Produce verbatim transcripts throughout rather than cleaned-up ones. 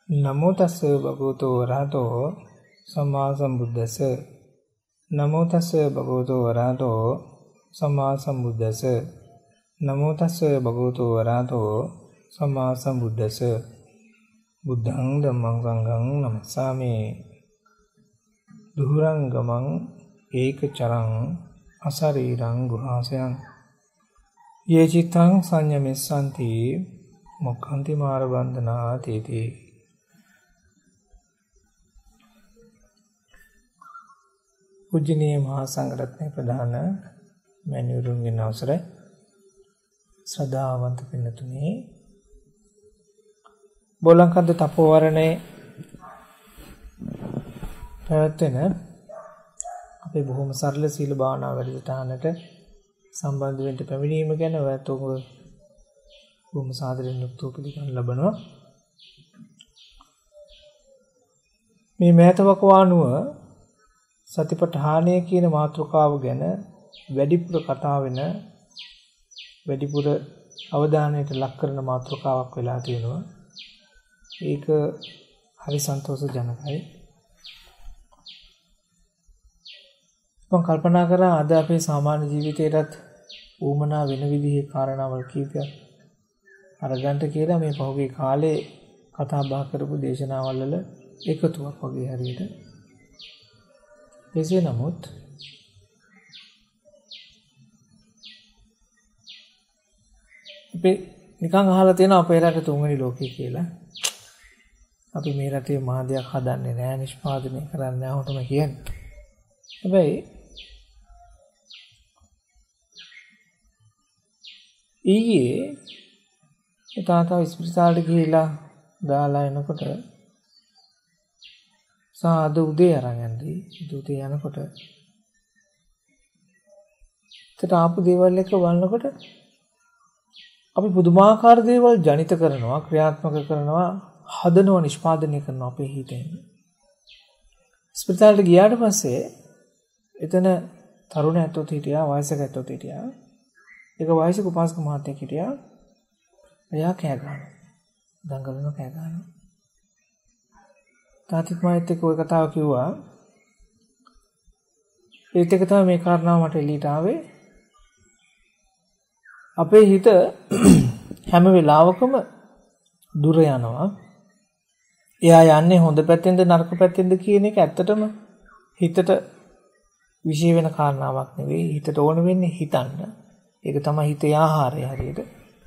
නමෝ තස්ස භගවතු වරහතෝ සම්මා සම්බුද්දස්ස. නමෝ තස්ස භගවතු වරහතෝ සම්මා සම්බුද්දස්ස. නමෝ තස්ස භගවතු වරහතෝ සම්මා සම්බුද්දස්ස. බුද්ධං ධම්මං සංඝං නමස්සාමි. දුහුරං ගමං ඒකචරං අසරීරං ගුහාසයං. යේ චිත්තං සංයමෙස්සන්ති මොක්ඛන්ති මාර බන්ධනා තීති. පූජනීය මහා සංඝරත්නයේ ප්‍රධාන මෑණිවරුන්ගේ අවසරයි. ශ්‍රද්ධාවන්ත පින්තුනි, බෝලංකන්ද තපෝවරණේ පැවැත්වෙන අපේ බොහොම සරල සීල භාවනා වැඩසටහනට සම්බන්ධ වෙන්න පැමිණීම ගැන ඔයත් ඔබ බොහොම සාදරයෙන් යුක්තව පිළිගන්න ලබනවා. මේ මේතවකවානුව සතිපට්ඨානය කියන මාතෘකාව ගැන වැඩිපුර කතා වෙන, වැඩිපුර අවධානයට ලක් කරන මාතෘකාවක් වෙලා තියෙනවා. ඒක හරි සන්තෝෂජනකයි. මම කල්පනා කරා අද අපේ සාමාන්‍ය ජීවිතයටත් ඌමනා වෙන විදිහේ කාරණාවල් කීපයක් අරගන්න කියලා මේ පහුගිය කාලේ කතා බහ කරපු දේශනාවල් වල එකතුවක් වගේ හරියට. එසේ නමුත් අපි නිකන් අහලා තියෙනවා අපේ රට තුන්වෙනි ලෝකය කියලා. අපි මේ රටේ මහදයක් හදන්නේ නැහැ, නිෂ්පාදනය කරන්නේ නැහැ හොතම කියන්නේ. හැබැයි ඊයේ තාත්තා ඉස්පිරිතාලට ගිහිලා දාලා එනකොට සාද උදේ අරන් යන්නේ. උදේ යනකොට ඒකට ආපු දේවල් එක බලනකොට අපි පුදුමාකාර දේවල් ජනිත කරනවා, ක්‍රියාත්මක කරනවා, හදනවා, නිෂ්පාදනය කරනවා අපේ හිතෙන්. ඉස්පිරිතාලට ගියාට පස්සේ එතන තරුණ ඇත්තොත් හිටියා, වයසක ඇත්තොත් හිටියා. ඒක වයසක උපාසක මහත්තයෙක් හිටියා. එයා කෑ ගන්නවා. දඟලන කෑ ගන්නවා. තාත්තිත් මාත් එක්ක ওই කතාව කිව්වා. ඒත් එක තමයි මේ කාරණාව මට එළියට ආවේ. අපේ හිත හැම වෙලාවකම දුර යනවා. එයා යන්නේ හොඳ පැත්තෙන්ද නරක පැත්තෙන්ද කියන එක ඇත්තටම හිතට විශේෂ වෙන කාරණාවක් නෙවෙයි. හිතට ඕන වෙන්නේ හිතන්න. ඒක තමයි හිතේ ආහාරය හරියට.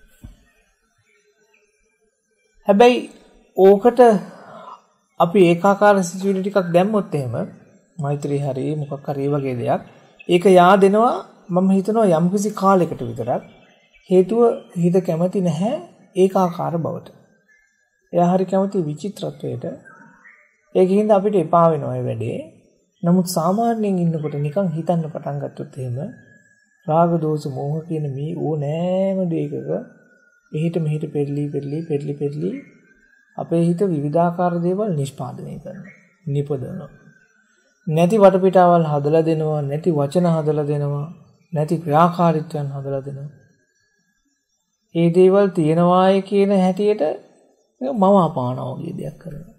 හැබැයි ඕකට අපි ඒකාකාර සිතුවිලි ටිකක් දැම්මොත් එහෙම මෛත්‍රී හරි මොකක් හරි වගේ දෙයක් ඒක yaadෙනවා. මම හිතනවා යම්කිසි කාලයකට විතරක්. හේතුව හිත කැමති නැහැ ඒකාකාර බවට. එයා හරි කැමති විචිත්‍රත්වයට. ඒකින්ද අපිට එපා වෙනවා මේ වැඩේ. නමුත් සාමාන්‍යයෙන් ඉන්නකොට නිකන් හිතන්න පටන් ගත්තොත් එහෙම රාග දෝෂ මෝහ කියන මේ ඕනෑම දෙයකක එහිට මෙහිට පෙරලි පෙරලි පෙරලි පෙරලි අපේ හිත විවිධාකාර දේවල් නිෂ්පාදනය කරනවා, නිපදවනවා. නැති වටපිටාවල් හදලා දෙනවා, නැති වචන හදලා දෙනවා, නැති ක්‍රියාකාරීත්වයන් හදලා දෙනවා. මේ දේවල් තියෙනවායි කියන හැටියට මම අපානවා වගේ දෙයක් කරනවා.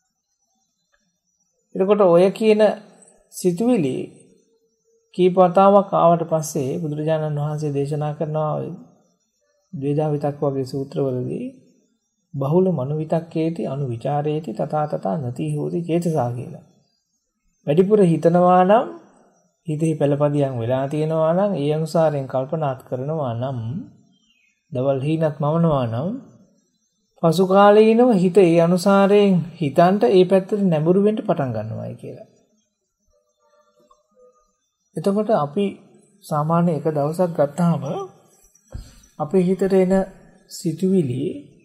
එතකොට ඔය කියන සිතුවිලි කීප වතාවක් ආවට පස්සේ බුදුරජාණන් වහන්සේ දේශනා කරනවා ද්වේදා විතක් වගේ සූත්‍රවලදී බහුල මනු විතක්කේති අනු විචාරේති තථා තථා නති හෝති චේතසා කියලා. වැඩිපුර හිතනවා නම් හිතේ පළපදියම් වෙලා තියෙනවා නම් ඒ අනුසාරයෙන් කල්පනාත් කරනවා නම් දවල් හීනත් මවනවා නම් පසු කාලීනව හිත ඒ අනුසාරයෙන් හිතන්ට ඒ පැත්තට නැඹුරු වෙන්න පටන් ගන්නවායි කියලා. එතකොට අපි සාමාන්‍ය එක දවසක් ගත්තාම අපේ හිතට එන සිතුවිලි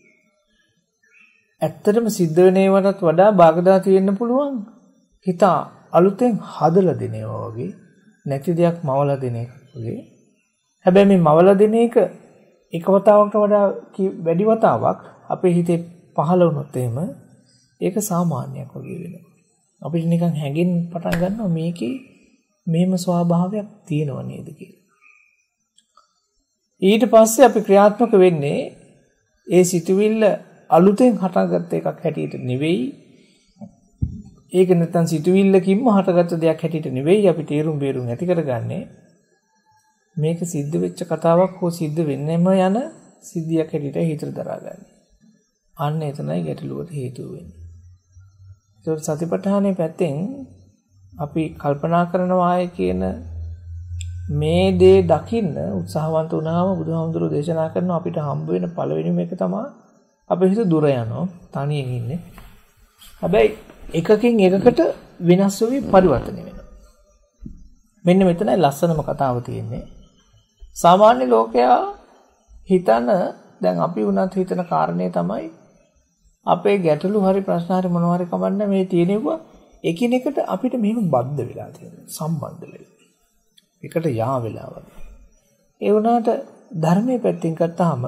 ඇත්තටම සිද්ධ වෙන ඒවාටත් වඩා බාගදා තියෙන්න පුළුවන්. හිත අලුතෙන් හදලා දෙන ඒවා වගේ, නැති දෙයක් මවලා දෙන එක වගේ. හැබැයි මේ මවලා දෙන එක එක වතාවකට වඩා වැඩි වතාවක් අපේ හිතේ පහළ වුණොත් එහෙම ඒක සාමාන්‍යයක් වගේ වෙනවා. අපිට නිකන් හැඟෙන්න පටන් ගන්නවා මේකේ මෙහෙම ස්වභාවයක් තියෙනව නේද කියලා. ඊට පස්සේ අපි ක්‍රියාත්මක වෙන්නේ ඒ සිතුවිල්ල අලුතෙන් හටගත්ත එකක් හැටියට නෙවෙයි. ඒක නැත්තම් සිතුවිල්ලකින්ම හටගත්ත දෙයක් හැටියට නෙවෙයි අපි තේරුම් බේරුම් ඇති කරගන්නේ. මේක සිද්ධ වෙච්ච කතාවක් හෝ සිද්ධ වෙන්නෙම යන සිද්ධියක් හැටියට හිතට දරාගන්නේ. අන්න එතනයි ගැටලුවට හේතුව වෙන්නේ. ඒකට සතිපට්ඨානයේ පැත්තෙන් අපි කල්පනා කරනවා කියන මේ දේ දකින්න උත්සාහවන්ත වුණාම බුදුහාමුදුරුවෝ දේශනා කරන අපිට හම්බ වෙන පළවෙනිම එක තමයි අපේ හිත දුර යනවා තනියෙන් ඉන්නේ. හැබැයි එකකින් එකකට වෙනස් වෙවි පරිවර්තනය වෙනවා. මෙන්න මෙතනයි ලස්සනම කතාව තියෙන්නේ. සාමාන්‍ය ලෝකයා හිතන දැන් අපි වුණත් හිතන කාරණේ තමයි අපේ ගැටලු හරි ප්‍රශ්න හරි මොනවා හරි කමන්න මේ තියෙනවා එකිනෙකට අපිට මෙහෙම බද්ධ වෙලා තියෙනවා සම්බන්ධ වෙලා. එකට යා වෙලා වගේ. ඒ වුණාට ධර්මයේ පැත්තෙන් ගත්තාම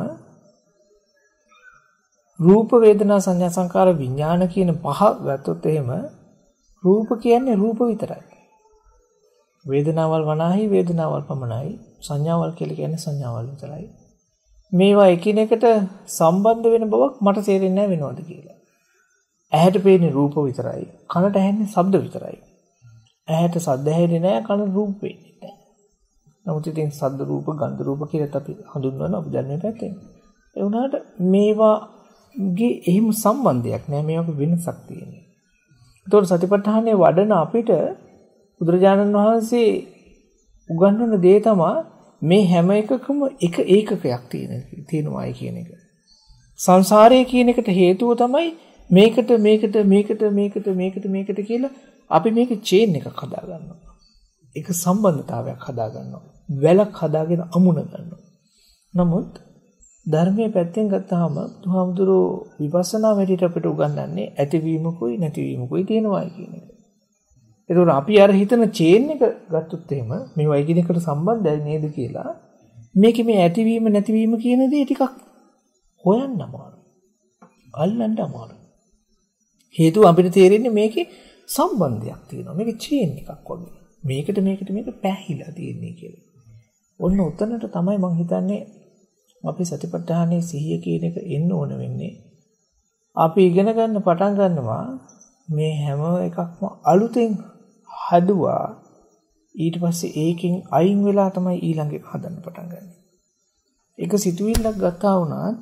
රූප වේදනා සංඥා සංකාර විඥාන කියන පහ ගත්තොත් එහෙම රූප කියන්නේ රූප විතරයි. වේදනාවල් වනාහි වේදනාවල් පමණයි. සංඥාවල් කියලා කියන්නේ සංඥාවල් විතරයි. මේවා එකිනෙකට සම්බන්ධ වෙන බවක් මට තේරෙන්නේ නැහැ වෙනවද කියලා. ඇහැට පේන්නේ රූප විතරයි. කනට ඇහෙන්නේ ශබ්ද විතරයි. ඇහැට ශබ්ද ඇහෙන්නේ නැහැ කනට රූප පේන්නේ නැහැ. නමුත් ඉතින් ශබ්ද රූප ගන්ධ රූප කියලා අපි හඳුන්වනවා අපි දන්නේ පැත්තෙන්. ඒ වුණාට මේවාගේ එහෙම සම්බන්ධයක් නැහැ. මේවාගේ වෙනසක් තියෙනවා. ඒතකොට සතිපට්ඨානයේ වඩන අපිට බුදුරජාණන් වහන්සේ උගන්වන දේ තමයි මේ හැම එකකම එක ඒකකයක් තියෙන තියෙනවායි කියන එක. සංසාරයේ කියන එකට හේතුව තමයි මේකට මේකට මේකට මේකට මේකට මේකට කියලා අපි මේක චේන් එකක් හදා ගන්නවා. ඒක සම්බන්ධතාවයක් හදා ගන්නවා. වැලක් හදාගෙන අමුණ ගන්නවා. නමුත් ධර්මයේ පැත්තෙන් ගත්තාම බුදුහාමුදුරෝ විපස්සනා වැඩිට අපිට උගන්වන්නේ ඇතිවීමකුයි නැතිවීමකුයි තියෙනවායි කියන එක. ඒතකොට අපි අර හිතන චේන් එක ගත්තොත් එහෙම මේ වෛද්‍යනිකට සම්බන්ධයි නේද කියලා මේකේ මේ ඇතිවීම නැතිවීම කියන දේ ටිකක් හොයන්න අමාරුයි. අල්ලන්න අමාරුයි. හේතුව අපිට තේරෙන්නේ මේකේ සම්බන්ධයක් තියෙනවා. මේකේ චේන් එකක් වගේ. මේකට මේකට මේක පැහිලා තියෙන්නේ කියලා. ඔන්න උතනට තමයි මම හිතන්නේ අපි සතිපට්ඨානයේ සිහිය කියන එක එන්න ඕන වෙන්නේ. අපි ඉගෙන ගන්න පටන් ගන්නවා මේ හැම එකක්ම අලුතෙන් හදුවා ඊට පස්සේ ඒකෙන් අයින් වෙලා තමයි ඊළඟ එක හදන්න පටන් ගන්න. එක සිතුවිල්ලක් ගත්තා වුණත්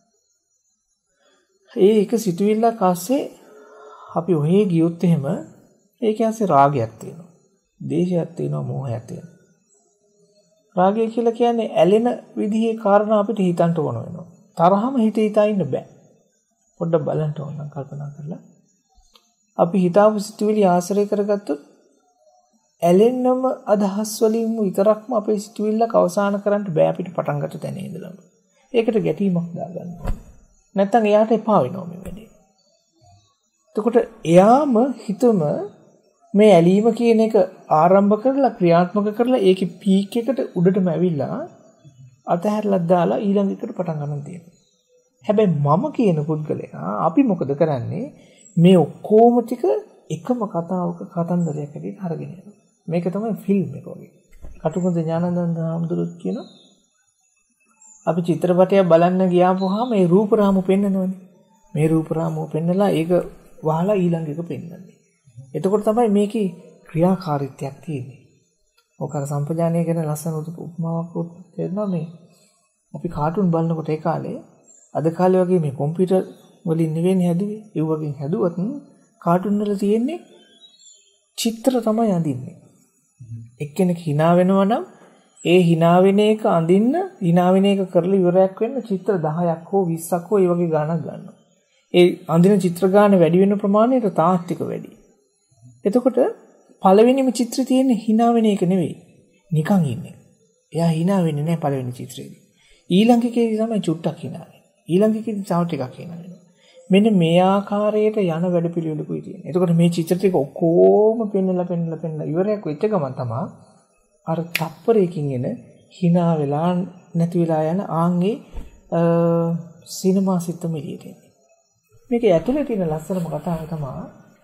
ඒ එක සිතුවිල්ලක් ASCII අපි ඔහේ ගියොත් එහෙම ඒකේ ASCII රාගයක් තියෙනවා. දේශයක් තියෙනවා, මෝහයක් තියෙනවා. රාගය කියලා කියන්නේ ඇලෙන විදිහේ කාරණා අපිට හිතන්න ඕන වෙනවා. තරහම හිත හිතා ඉන්න බෑ. පොඩ්ඩක් බලන්න ඕන නම් කල්පනා කරලා අපි හිතාපු සිතුවිලි ආශ්‍රය කරගත්තොත් ඇලෙන්නම අදහස් වලින් විතරක්ම අපේ සිතුවිල්ලක් අවසන් කරන්න බෑ අපිට පටන් ගන්න තැන ඉඳලම. ඒකට ගැටීමක් දාගන්න ඕනේ. නැත්තම් එයාට එපා වෙනවා මේ වැඩේ. එතකොට එයාම හිතම මේ ඇලීම කියන එක ආරම්භ කරලා ක්‍රියාත්මක කරලා ඒකේ පීක් එකට උඩටම ඇවිල්ලා අතහැරලා දාලා ඊළඟ එකට පටන් ගන්න තියෙනවා. හැබැයි මම කියන පුද්ගලයා අපි මොකද කරන්නේ? මේ ඔක්කොම ටික එකම කතාවක කතන්දරයක් හැටියට අරගෙන යනවා. මේක තමයි ෆිල්ම් එක වගේ. කටුකුරුද ඥානানন্দ හාමුදුරුවෝ කියන අපි චිත්‍රපටයක් බලන්න ගියාම මේ රූප රාමු පෙන්නනවනේ. මේ රූප රාමුව පෙන්නලා ඒක වහලා ඊළඟ එක පෙන්නන්නේ. එතකොට තමයි මේකේ ක්‍රියාකාරීත්වයක් තියෙන්නේ. ඔක අර සම්පජානය ගැන ලස්සන උපමාවක් තේරෙනවා මේ. අපි කාටුන් බලනකොට ඒ කාලේ අද කාලේ වගේ මේ කම්පියුටර් වලින් නෙවෙයි හැදුවේ. ඒ වගේ හැදුවත් කාටුන් වල තියෙන්නේ චිත්‍ර තමයි අඳින්නේ. එක්කෙනෙක් hina වෙනවා නම් ඒ hina වෙන එක අඳින්න hina වෙන එක කරලා ඉවරයක් වෙන්න චිත්‍ර දහයක් හෝ විස්සක් හෝ ඒ වගේ ගාණක් ගන්නවා. ඒ අඳින චිත්‍ර ගාණ වැඩි වෙන ප්‍රමාණයට තාත්තික වැඩි. එතකොට පළවෙනිම චිත්‍රය තියෙන්නේ hina වෙන එක නෙවෙයි. නිකන් ඉන්නේ. එයා hina වෙන්නේ නැහැ පළවෙනි චිත්‍රේදී. ඊළඟ එකේදී තමයි චුට්ටක් hina වෙන්නේ. ඊළඟ එකේදී තව ටිකක් hina වෙනවා. මෙන්න මේ ආකාරයට යන වැඩපිළිවෙලකුයි තියෙන්නේ. එතකොට මේ චිත්‍ර ටික ඔක්කොම පෙන්නලා පෙන්නලා පෙන්නලා ඉවරයක් වෙච්ච ගමන් තමයි අර තප්පරයකින් එන hina වෙලා නැති වෙලා යන ආන්ගේ සිනමා සිත්තම එළියට එන්නේ. මේක ඇතුලේ තියෙන ලස්සනම කතාව තමයි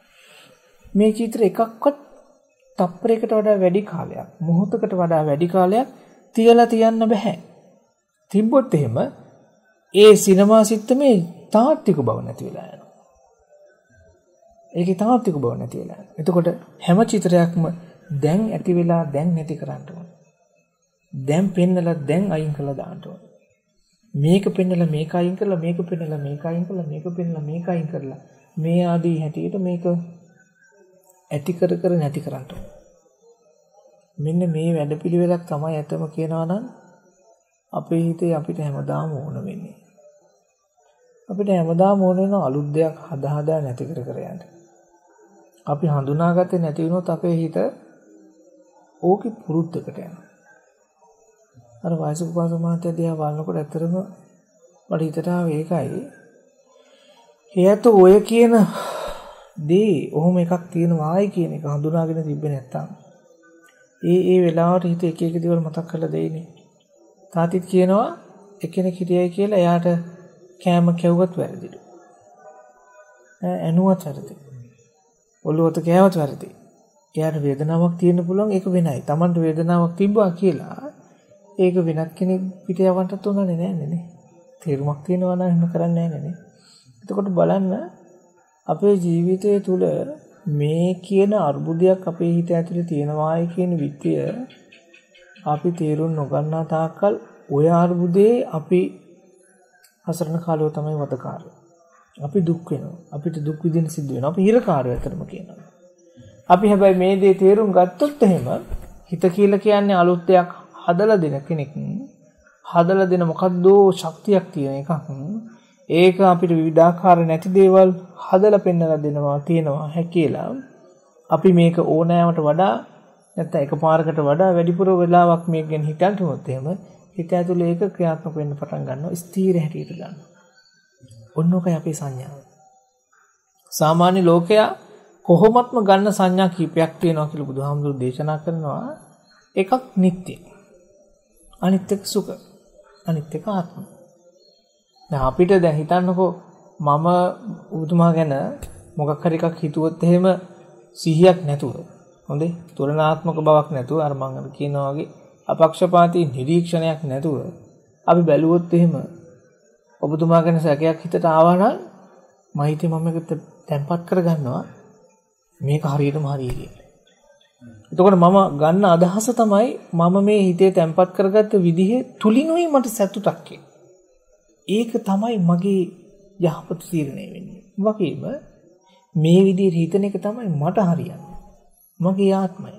මේ චිත්‍ර එකක්වත් තප්පරයකට වඩා වැඩි කාලයක් මොහොතකට වඩා වැඩි කාලයක් තියලා තියන්න බෑ. තිබ්බොත් එහෙම ඒ සිනමා සිත්තමේ තාත්වික බව නැති වෙලා යනවා. ඒකේ තාත්වික බව නැති වෙලා යනවා. එතකොට හැම චිත්‍රයක්ම දැන් ඇති වෙලා දැන් නැති කරන්න ඕන. දැන් පෙන්නලා දැන් අයින් කරලා දාන්න ඕන. මේක පෙන්නලා මේක අයින් කරලා මේක පෙන්නලා මේක අයින් කරලා මේක පෙන්නලා මේක අයින් කරලා මේ ආදී හැටියට මේක ඇති කර කර නැති කරන්න ඕන. මෙන්න මේ වැඩපිළිවෙලක් තමයි ඇතම කියනවා නම් අපේ හිතේ අපිට හැමදාම ඕන වෙන්නේ. අපිට හැමදාම ඕන වෙන අලුත් දෙයක් හදා හදා නැති කර කර යන්න. අපි හඳුනාගත්තේ නැති වුණොත් අපේ හිත ඕකේ පුරුද්දකට යනවා. අර වයසක පාස මහත්තයා දිහා බලනකොට ඇත්තටම මට හිතට ආවේ ඒකයි. එයාට ඔය කියන දේ ඔහොම එකක් තියෙනවායි කියන එක හඳුනාගෙන තිබ්බේ නැත්තම් ඒ ඒ වෙලාවට හිත එක එක දේවල් මතක් කරලා දෙයිනේ. තාතිත් කියනවා එකිනෙක හිටියයි කියලා එයාට කෑම කැවුවත් වැරදිලු. ඈ ඇනුවත් වැරදි. ඔළුවට කෑවත් වැරදි. එයාට වේදනාවක් තියෙන්න පුළුවන් ඒක වෙනයි. Tamanට වේදනාවක් තිබ්බා කියලා ඒක වෙනත් කෙනෙක් පිට යවන්නත් උනන්නේ නෑනේ නේ. තේරුමක් තියෙනවා නම් එහෙම කරන්නේ නෑනේ නේ. එතකොට බලන්න අපේ ජීවිතය තුළ මේ කියන අර්බුදයක් අපේ හිත ඇතුලේ තියෙනවායි කියන විත්‍ය අපි තේරුම් නොගන්නා තාක්කල් ඔය අර්බුදේ අපි අසරණ කාලය තමයි වදකාරය. අපි දුක් වෙනවා. අපිට දුක් විඳින්න සිද්ධ වෙනවා. අපි හිරකාරය අතරම කියනවා. අපි හැබැයි මේ දේ තේරුම් ගත්තොත් එහෙම හිත කියලා කියන්නේ අලුත් දෙයක් හදලා දෙන කෙනෙක්. හදලා දෙන මොකද්ද ශක්තියක් තියෙන එකක්. ඒක අපිට විවිධාකාර නැති දේවල් හදලා පෙන්වලා දෙනවා තියෙනවා හැකියලා. අපි මේක ඕනෑමට වඩා නැත්නම් එකපාරකට වඩා වැඩිපුර වෙලාවක් මේක ගැන හිතන්ට උනොත් එහෙම හිත ඇතුලේ ඒක ක්‍රියාත්මක වෙන්න පටන් ගන්නවා. ස්ථීර හැටියට ගන්නවා. ඔන්නෝකයි අපේ සංඥාව. සාමාන්‍ය ලෝකයා කොහොමත්ම ගන්න සංඥා කීපයක් තියෙනවා කියලා බුදුහාමුදුරු දේශනා කරනවා. එකක් නිට්ටය. අනිත් එක සුඛ. අනිත් එක ආත්ම. දැන් අපිට දැන් හිතන්නකෝ මම ඔබතුමා ගැන මොකක් හරි එකක් හිතුවොත් එහෙම සිහියක් නැතුව හොඳේ තුලනාත්මක බවක් නැතුව අර මම කියනවා වගේ අපක්ෂපාතී නිරීක්ෂණයක් නැතුව අපි බැලුවොත් එහෙම ඔබතුමා ගැන සැකයක් හිතට ආවා නම් මම හිතේ මම මේක තැම්පත් කරගන්නවා මේක හරියටම හරිය කියලා. එතකොට මම ගන්න අදහස තමයි මම මේ හිතේ තැම්පත් කරගත්ත විදිහේ තුලිනුයි මට සතුටක් ඒක තමයි මගේ යහපත් තීරණය වෙන්නේ. වගේම මේ විදිහට හිතන එක තමයි මට හරියන්නේ. මගේ ආත්මය.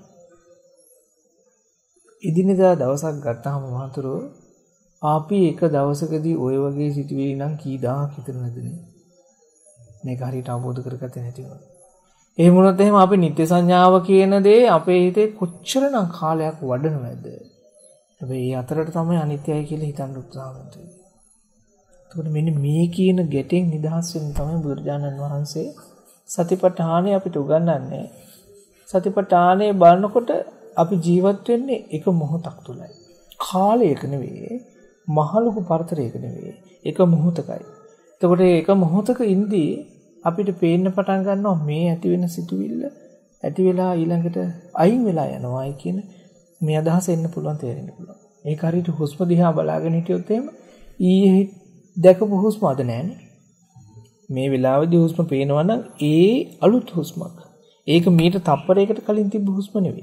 එදිනෙදා දවසක් ගත්තාම මහතුරෝ අපි එක දවසකදී ওই වගේ සිතුවිලි නම් කී දහයක් හිතනවද නේ? මේක හරියට අවබෝධ කරගත්තේ නැති වුණා. එහෙම වුණොත් එහෙම අපි නිත්‍ය සංඥාව කියන දේ අපේ හිතේ කොච්චරනම් කාලයක් වඩනවද? හැබැයි ඒ අතරට තමයි අනිත්‍යයි කියලා හිතන්න උත්සාහ කරන්නේ. එතකොට මෙන්න මේ කියන ගැටෙන් නිදහස් වෙන්න තමයි බුදුරජාණන් වහන්සේ සතිපට්ඨානය අපිට උගන්වන්නේ. සතිපට්ඨානය බලනකොට අපි ජීවත් වෙන්නේ එක මොහොතක් තුලයි. කාලයක නෙවෙයි, මහලුකු පරතරයක නෙවෙයි. එක මොහොතකයි. එතකොට ඒක මොහොතක ඉඳී අපිට පේන්න පටන් ගන්නවා මේ ඇති වෙන සිතුවිල්ල ඇති වෙලා ඊළඟට අයින් වෙලා යනවායි කියන මේ අදහස එන්න පුළුවන් තේරෙන්න පුළුවන්. ඒක හරියට හුස්ම දිහා බලාගෙන හිටියොත් එහෙම ඊයේ දැකපු හුස්ම අද නැහැනේ. මේ වෙලාවේදී හුස්ම පේනවා නම් ඒ අලුත් හුස්මක්. ඒක මීට තප්පරයකට කලින් තිබ්බ හුස්ම නෙවෙයි.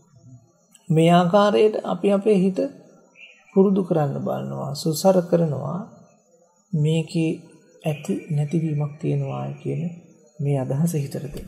මේ ආකාරයට අපි අපේ හිත පුරුදු කරන්න බලනවා, සුසර කරනවා මේකේ ඇති නැතිවීමක් තියෙනවා කියන මේ අදහස හිතට දෙන්න.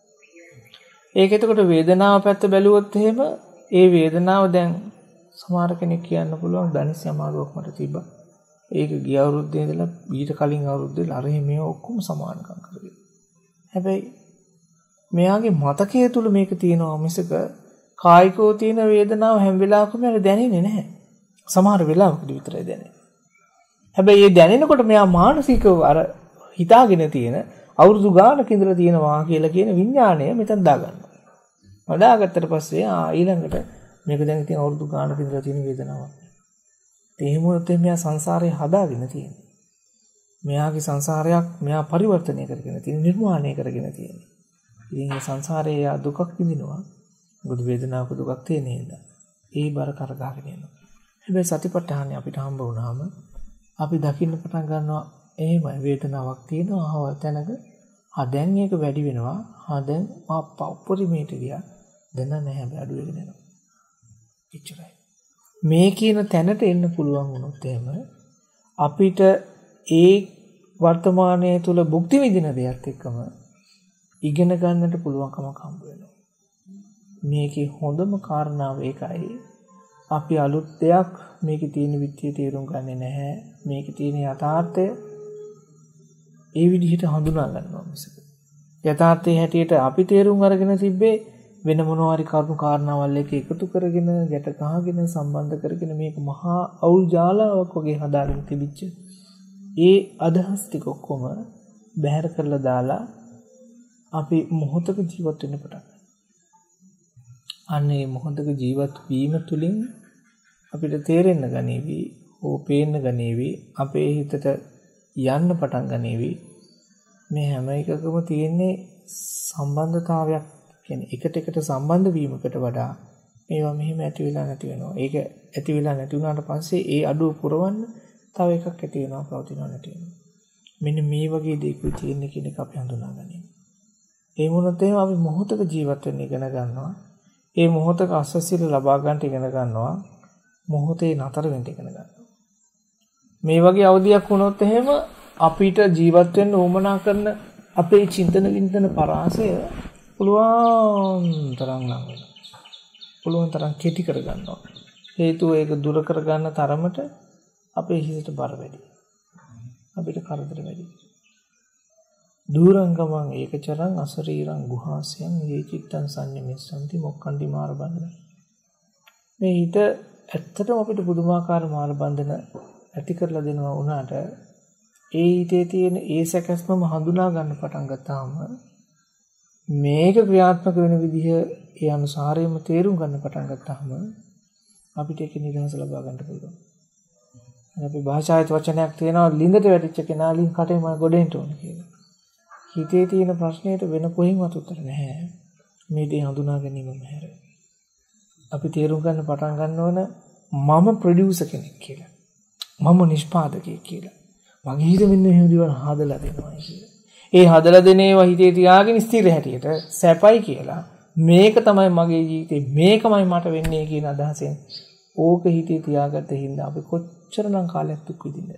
ඒක එතකොට වේදනාව පැත්ත බැලුවොත් එහෙම ඒ වේදනාව දැන් සමහර කෙනෙක් කියන්න පුළුවන් ධනිස් අමාරුවක් මට තිබ්බා. ඒක ගිය අවුරුද්දේ ඉඳලා ඊට කලින් අවුරුද්දේ අර මේ ඔක්කොම සමානකම් කරගෙන. හැබැයි මෙයාගේ මතකයේ තුල මේක තියෙනවා මිසක කායිකව තියෙන වේදනාව හැම වෙලාවකම දැනෙන්නේ නැහැ. සමහර වෙලාවකදී විතරයි දැනෙන්නේ. හැබැයි ඒ දැනෙනකොට මෙයා මානසිකව අර හිතාගෙන තියෙන අවුරුදු ගානක ඉඳලා තියෙනවා කියලා කියන විඥාණය මෙතන දාගන්නවා. වඩාගත්තට පස්සේ ආ ඊළඟට මේක දැන් ඉතින් අවුරුදු ගානක ඉඳලා තියෙන වේදනාවක්. ඒ මොහොත මෙයා සංසාරේ හදාගෙන තියෙන්නේ. මෙයාගේ සංසාරයක් මෙයා පරිවර්තනය කරගෙන තියෙන නිර්මාණය කරගෙන තියෙන්නේ. ඉතින් මේ සංසාරේ යා දුකක් විඳිනවා. මොකද වේදනාවක දුකක් තියෙන නේද? ඒ බර කරගාගෙන යනවා. හැබැයි සතිපට්ඨානය අපිට හම්බ වුණාම අපි දකින්න පටන් ගන්නවා එහෙමයි වේදනාවක් තියෙනවා අහවල් තැනක. ආ දැන් ඒක වැඩි වෙනවා. ආ දැන් ආ උපරිමයට ගියා. දැන් නැහැ බෑ අඩු වෙගෙන යනවා. එච්චරයි. මේ කියන තැනට එන්න පුළුවන් වුණොත් එහෙම අපිට ඒ වර්තමානයේ තුල භුක්ති විඳින දෙයක් එක්කම ඉගෙන ගන්නට පුළුවන්කමක් හම්බ වෙනවා. මේකේ හොඳම කාරණාව ඒකයි. අපි අලුත් දෙයක් මේකේ තියෙන විත්‍ය තේරුම් ගන්නේ නැහැ. මේකේ තියෙන යථාර්ථය ඒ විදිහට හඳුනා ගන්නවා මිසක. යථාර්ථයේ හැටියට අපි තේරුම් අරගෙන තිබ්බේ වෙන මොනවා හරි කරුණු කාරණාවල් එක එකතු කරගෙන ගැට ගහගෙන සම්බන්ධ කරගෙන මේක මහා අවුල් ජාලාවක් වගේ හදාගෙන තිබිච්ච ඒ අදහස් ටික ඔක්කොම බැහැර කරලා දාලා අපි මොහොතක ජීවත් වෙන්න පටන් ගන්නවා. අනේ මොහොතක ජීවත් වීම තුළින් අපිට තේරෙන්න ගනීවි, ඕ පේන්න ගනීවි, අපේ හිතට යන්න පටන් ගනීවි. මේ හැම එකකම තියෙන්නේ සම්බන්ධතාවයක්. කියන්නේ එකට එකට සම්බන්ධ වීමකට වඩා මේවා මෙහෙම ඇති වෙලා නැති වෙනවා. ඒක ඇති වෙලා නැති වුණාට පස්සේ ඒ අඩුව පුරවන්න තව එකක් ඇති වෙනවා, පවතිනවා නැති වෙනවා. මෙන්න මේ වගේ දේක තියෙන කියන එක අපි හඳුනා ගන්නවා. ඒ මොනොත් එහෙම අපි මොහොතක ජීවත් වෙන්න ඉගෙන ගන්නවා. ඒ මොහොතක අස්වැසිල ලබා ගන්නට ඉගෙන ගන්නවා. මොහොතේ නතර වෙන්න ඉගෙන ගන්නවා. මේ වගේ අවධියක් වුණොත් එහෙම අපිට ජීවත් වෙන්න උවමනා කරන අපේ චින්තන වින්තන පරාසය පුළුවන් තරම් ලඟ වෙනවා. පුළුවන් තරම් කෙටි කර ගන්නවා. හේතුව ඒක දුර කර ගන්න තරමට අපේ හිතට බර වැඩි. අපිට කරදර වැඩි. දූරංගමං ඒකචරං අසරීරං ගුහාසයන් යේ චිත්තං සංයමෙස්සන්ති මොක්ඛන්ති මාර බන්ධන. මේ හිත ඇත්තටම අපිට පුදුමාකාර මාර බන්ධන ඇති කරලා දෙනවා වුණාට ඒ හිතේ තියෙන ඒ සැකස්මම හඳුනා ගන්න පටන් ගත්තාම මේක ක්‍රියාත්මක වෙන විදිහ ඒ අනුසාරයෙන්ම තේරුම් ගන්න පටන් ගත්තාම අපිට ඒක නිදහස ලබා ගන්න පුළුවන්. අපි භාෂාවේ වචනයක් තියෙනවා ලින්දට වැටිච්ච කෙනා ලින් කටේ මම ගොඩෙන්න ඕන කියලා. හිතේ තියෙන ප්‍රශ්නෙට වෙන කොහෙන්වත් උත්තර නැහැ. මේ දේ හඳුනා ගැනීමම හැර. අපි තේරුම් ගන්න පටන් ගන්න ඕන මම ප්‍රොඩියුසර් කෙනෙක් කියලා. මම නිෂ්පාදකයෙක් කියලා. මගේ හිත මෙන්න එහෙම දිවන හදලා දෙනවා කියලා. ඒ හදලා දෙන ඒවා හිතේ තියාගෙන ස්ථිර හැටියට සැපයි කියලා මේක තමයි මගේ ජීවිතේ මේකමයි මට වෙන්නේ කියන අදහසෙන් ඕක හිතේ තියාගත්ත හින්දා අපි කොච්චරනම් කාලයක් දුක් විඳින්නද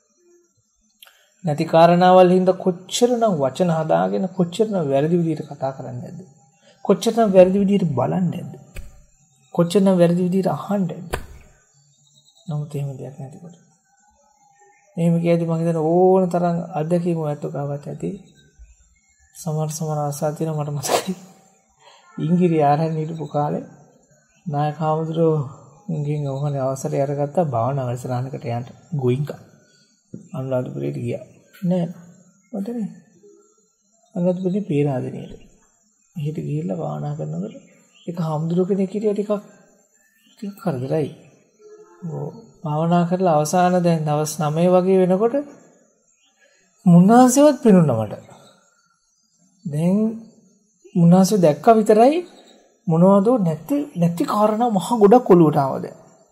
නැති කාරණාවල් හින්දා කොච්චරනම් වචන හදාගෙන කොච්චරනම් වැරදි විදිහට කතා කරන්නේ නැද්ද කොච්චරනම් වැරදි විදිහට බලන්නේ නැද්ද කොච්චරනම් වැරදි විදිහට අහන්නේ නැද්ද නමුත් එහෙම දෙයක් නැතිකොට එහෙම කියද්දි මම හිතන ඕන තරම් අත්දැකීම් ඔයත් ඔකාවත් ඇති සමහර සමහර ආසා තියෙන මට මතකයි ඉංගිරි ආරහන් හිටපු කාලේ නායක හාමුදුරුවෝ උන්ගෙන් ඔහොම අවසරය අරගත්තා භාවනා වැඩසටහනකට යන්න ගෝයින්කා අනුරාධපුරේට ගියා නෑ මතනේ අනුරාධපුරේ පේරාදෙනියට එහෙට ගිහිල්ලා භාවනා කරනකොට එක හාමුදුරුවෝ කෙනෙක් හිටියා ටිකක් ටිකක් කරදරයි ඕ භාවනා කරලා අවසාන දැන් දවස් නවය වගේ වෙනකොට මුන්නාසෙවත් පෙනුණා මට. දැන් මුන්නාසෙ දැක්ක විතරයි මොනවද නැති නැති කාරණා මහ ගොඩක් ඔලුවට ආවද.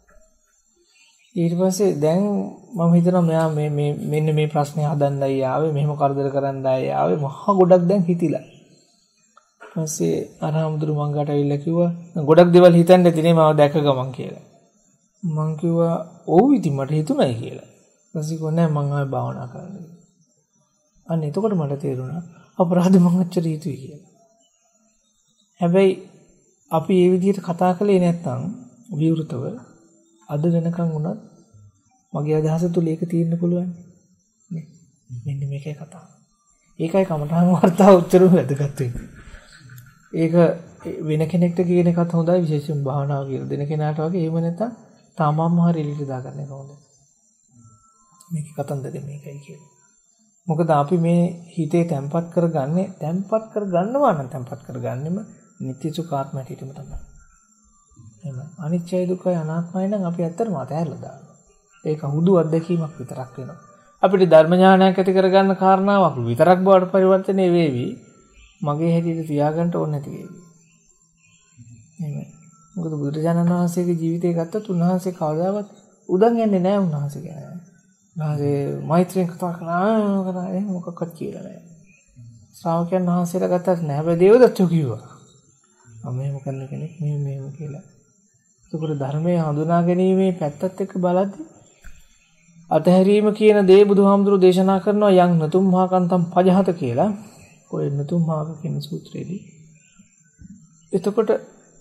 ඊට පස්සේ දැන් මම හිතනවා මෙයා මේ මේ මෙන්න මේ ප්‍රශ්නේ හදන්නයි ආවේ මෙහෙම කරදර කරන්නයි ආවේ මහ ගොඩක් දැන් හිතිලා. ඊපස්සේ අරහමුදුරු මංගට ඇවිල්ලා කිව්වා ගොඩක් දේවල් හිතන්න තියෙනේ මම දැක ගමන් කියලා. මං කිව්වා ඔව් ඉතින් මට හිතුණයි කියලා. ඊපස්සේ කිව්වා නෑ මං ආයෙ භාවනා කරන්න. අන්න එතකොට මට තේරුණා අපරාධ මං අච්චර හිතුවේ කියලා. හැබැයි අපි මේ විදිහට කතා කළේ නැත්නම් විවෘතව අද වෙනකන් උනත් මගේ අදහස තුල ඒක තියෙන්න පුළුවන් නේ. මෙන්න මේකයි කතාව. ඒකයි කමඨාන් වර්තාව උත්තර වැදගත් වෙන්නේ. ඒක වෙන කෙනෙක්ට කියන එකත් හොඳයි විශේෂයෙන් භාවනාව කියලා දෙන කෙනාට වගේ එහෙම නැත්නම් තාමම හරි එළියට දාගන්න එක හොඳයි. මේකේ කතන්දරේ මේකයි කියන්නේ. මොකද අපි මේ හිතේ තැම්පත් කරගන්නේ තැම්පත් කරගන්නවා නම් තැම්පත් කරගන්නෙම නිත්‍ය සුඛාත්ම හැටියටම තමයි. එහෙම අනිත්‍යයි දුක්ඛයි අනාත්මයි නම් අපි ඇත්තටම අතහැරලා දානවා. ඒක හුදු අත්දැකීමක් විතරක් වෙනවා. අපිට ධර්ම ඥානයක් ඇති කරගන්න කාරණාවක් විතරක් බවට පරිවර්තනය වෙවි. මගේ හැටියට තියාගන්න ඕනේ නැති වෙවි. එහෙමයි. මොකද බුදුරජාණන් වහන්සේගේ ජීවිතය ගත්තත් උන්වහන්සේ කවදාවත් උදන් යන්නේ නැහැ උන්වහන්සේ ගැන. ඊට මෛත්‍රියෙන් කතා කරනවා කරා එහෙම මොකක්වත් කියලා නැහැ. ශ්‍රාවකයන් වහන්සේලා ගත්තත් නැහැ. හැබැයි දේවදත්තෝ කිව්වා. මම මෙහෙම කරන කෙනෙක් මෙහෙම මෙහෙම කියලා. ඒකෝර ධර්මයේ හඳුනා ගැනීමේ පැත්තත් එක්ක බලද්දී අතහැරීම කියන දේ බුදුහාමුදුරුවෝ දේශනා කරනවා යම් නතුම් මහකන්තම් පජහත කියලා. ඔය නතුම් මහක කියන සූත්‍රයේදී. එතකොට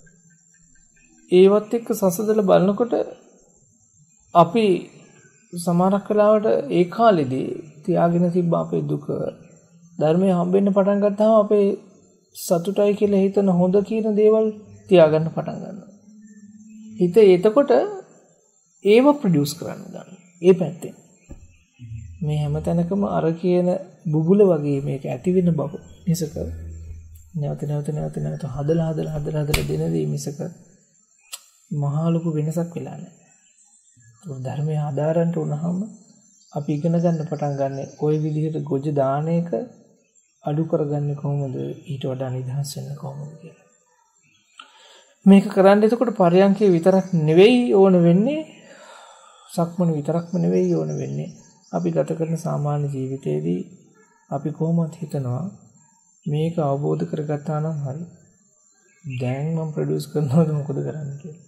ඒවත් එක්ක සසදලා බලනකොට අපි සමහරක් වෙලාවට ඒ කාලෙදී තියාගෙන තිබ්බ අපේ දුක ධර්මයේ හම්බෙන්න පටන් ගත්තාම අපේ සතුටයි කියලා හිතන හොඳ කියන දේවල් තියාගන්න පටන් ගන්නවා. හිත එතකොට ඒව ප්‍රොඩියුස් කරන්න ගන්නවා. ඒ පැත්තෙන් මේ හැමතැනකම අර කියන බුබුල වගේ මේක ඇති වෙන බව මිසක නැවත නැවත නැවත නැවත හදලා හදලා හදලා හදලා දෙන දේ මිසක මහා ලොකු වෙනසක් වෙලා නැහැ. ඒක ධර්මයේ ආධාරන්ට උනහම අපි ඉගෙන ගන්න පටන් ගන්න ওই විදිහට ගොජ දාන එක අඩු කරගන්නේ කොහොමද ඊට වඩා නිදහස් වෙන්න කොහොමද කියලා. මේක කරන්න එතකොට පරයන්කේ විතරක් නෙවෙයි ඕන වෙන්නේ සක්මන විතරක්ම නෙවෙයි ඕන වෙන්නේ අපි ගත කරන සාමාන්‍ය ජීවිතේදී අපි කොහොමද හිතනවා මේක අවබෝධ කරගත්තා නම් හරි දැන් මම ප්‍රොඩියුස් කරනවද මොකද කරන්නේ කියලා.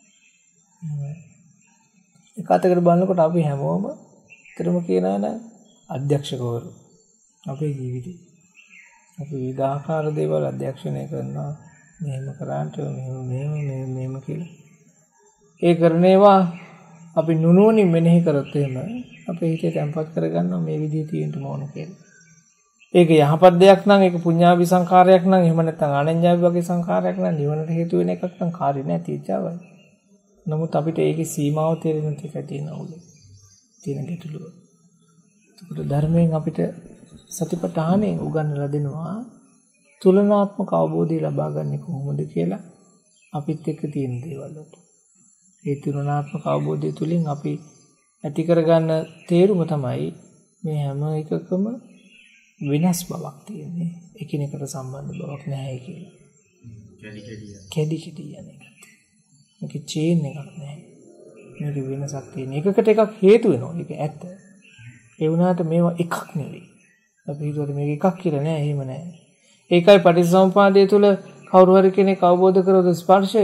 ඒක අතකට බලනකොට අපි හැමෝම ඊතරම කියනවා නම් අධ්‍යක්ෂකවරු අපේ ජීවිතේ අපි විවිධාකාර දේවල් අධ්‍යක්ෂණය කරනවා මෙහෙම කරාන්ට මෙහෙම මෙහෙම මෙහෙම මෙහෙම කියලා. ඒ කරනේවා අපි නුනුවණින් මෙනෙහි කරත් එහෙම අපේ හිතේ තැම්පත් කරගන්නවා මේ විදිහේ තියෙන්න ඕන කියලා. ඒක යහපත් දෙයක් නම් ඒක පුඤ්ඤාභි සංකාරයක් නම් එහෙම නැත්නම් ආනඤ්ඤාභි වගේ සංකාරයක් නම් නිවනට හේතු වෙන එකක් නම් කාර්ය නැති ඉච්ඡාවයි. නමුත් අපිට ඒකේ සීමාව තේරෙන්න ටික තියෙනවා උලේ. තියෙන ගැටලුව. ඒකට ධර්මයෙන් අපිට සතිපට්ඨානෙන් උගන්වලා දෙනවා තුලනාත්මක අවබෝධය ලබා ගන්න කොහොමද කියලා අපිත් එක්ක තියෙන දේවල් වලට. ඒ තුලනාත්මක අවබෝධය තුලින් අපි ඇති කරගන්න තේරුම තමයි මේ හැම එකකම වෙනස් බවක් තියෙන්නේ. එකිනෙකට සම්බන්ධ බවක් නැහැ කියලා. කැඩි කැඩි කැඩි කැඩි යන එක. මේක චේන් එකක් නැහැ. මේක වෙනසක් තියෙන. එකකට එකක් හේතු වෙනවා. ඒක ඇත්ත. ඒ වුණාට මේවා එකක් නෙවෙයි. අපි හිතුවට මේක එකක් කියලා නෑ. එහෙම නෑ. ඒකයි පටිච්චසමුපාදය තුල කවුරු හරි කෙනෙක් අවබෝධ කරගොත් ස්පර්ශය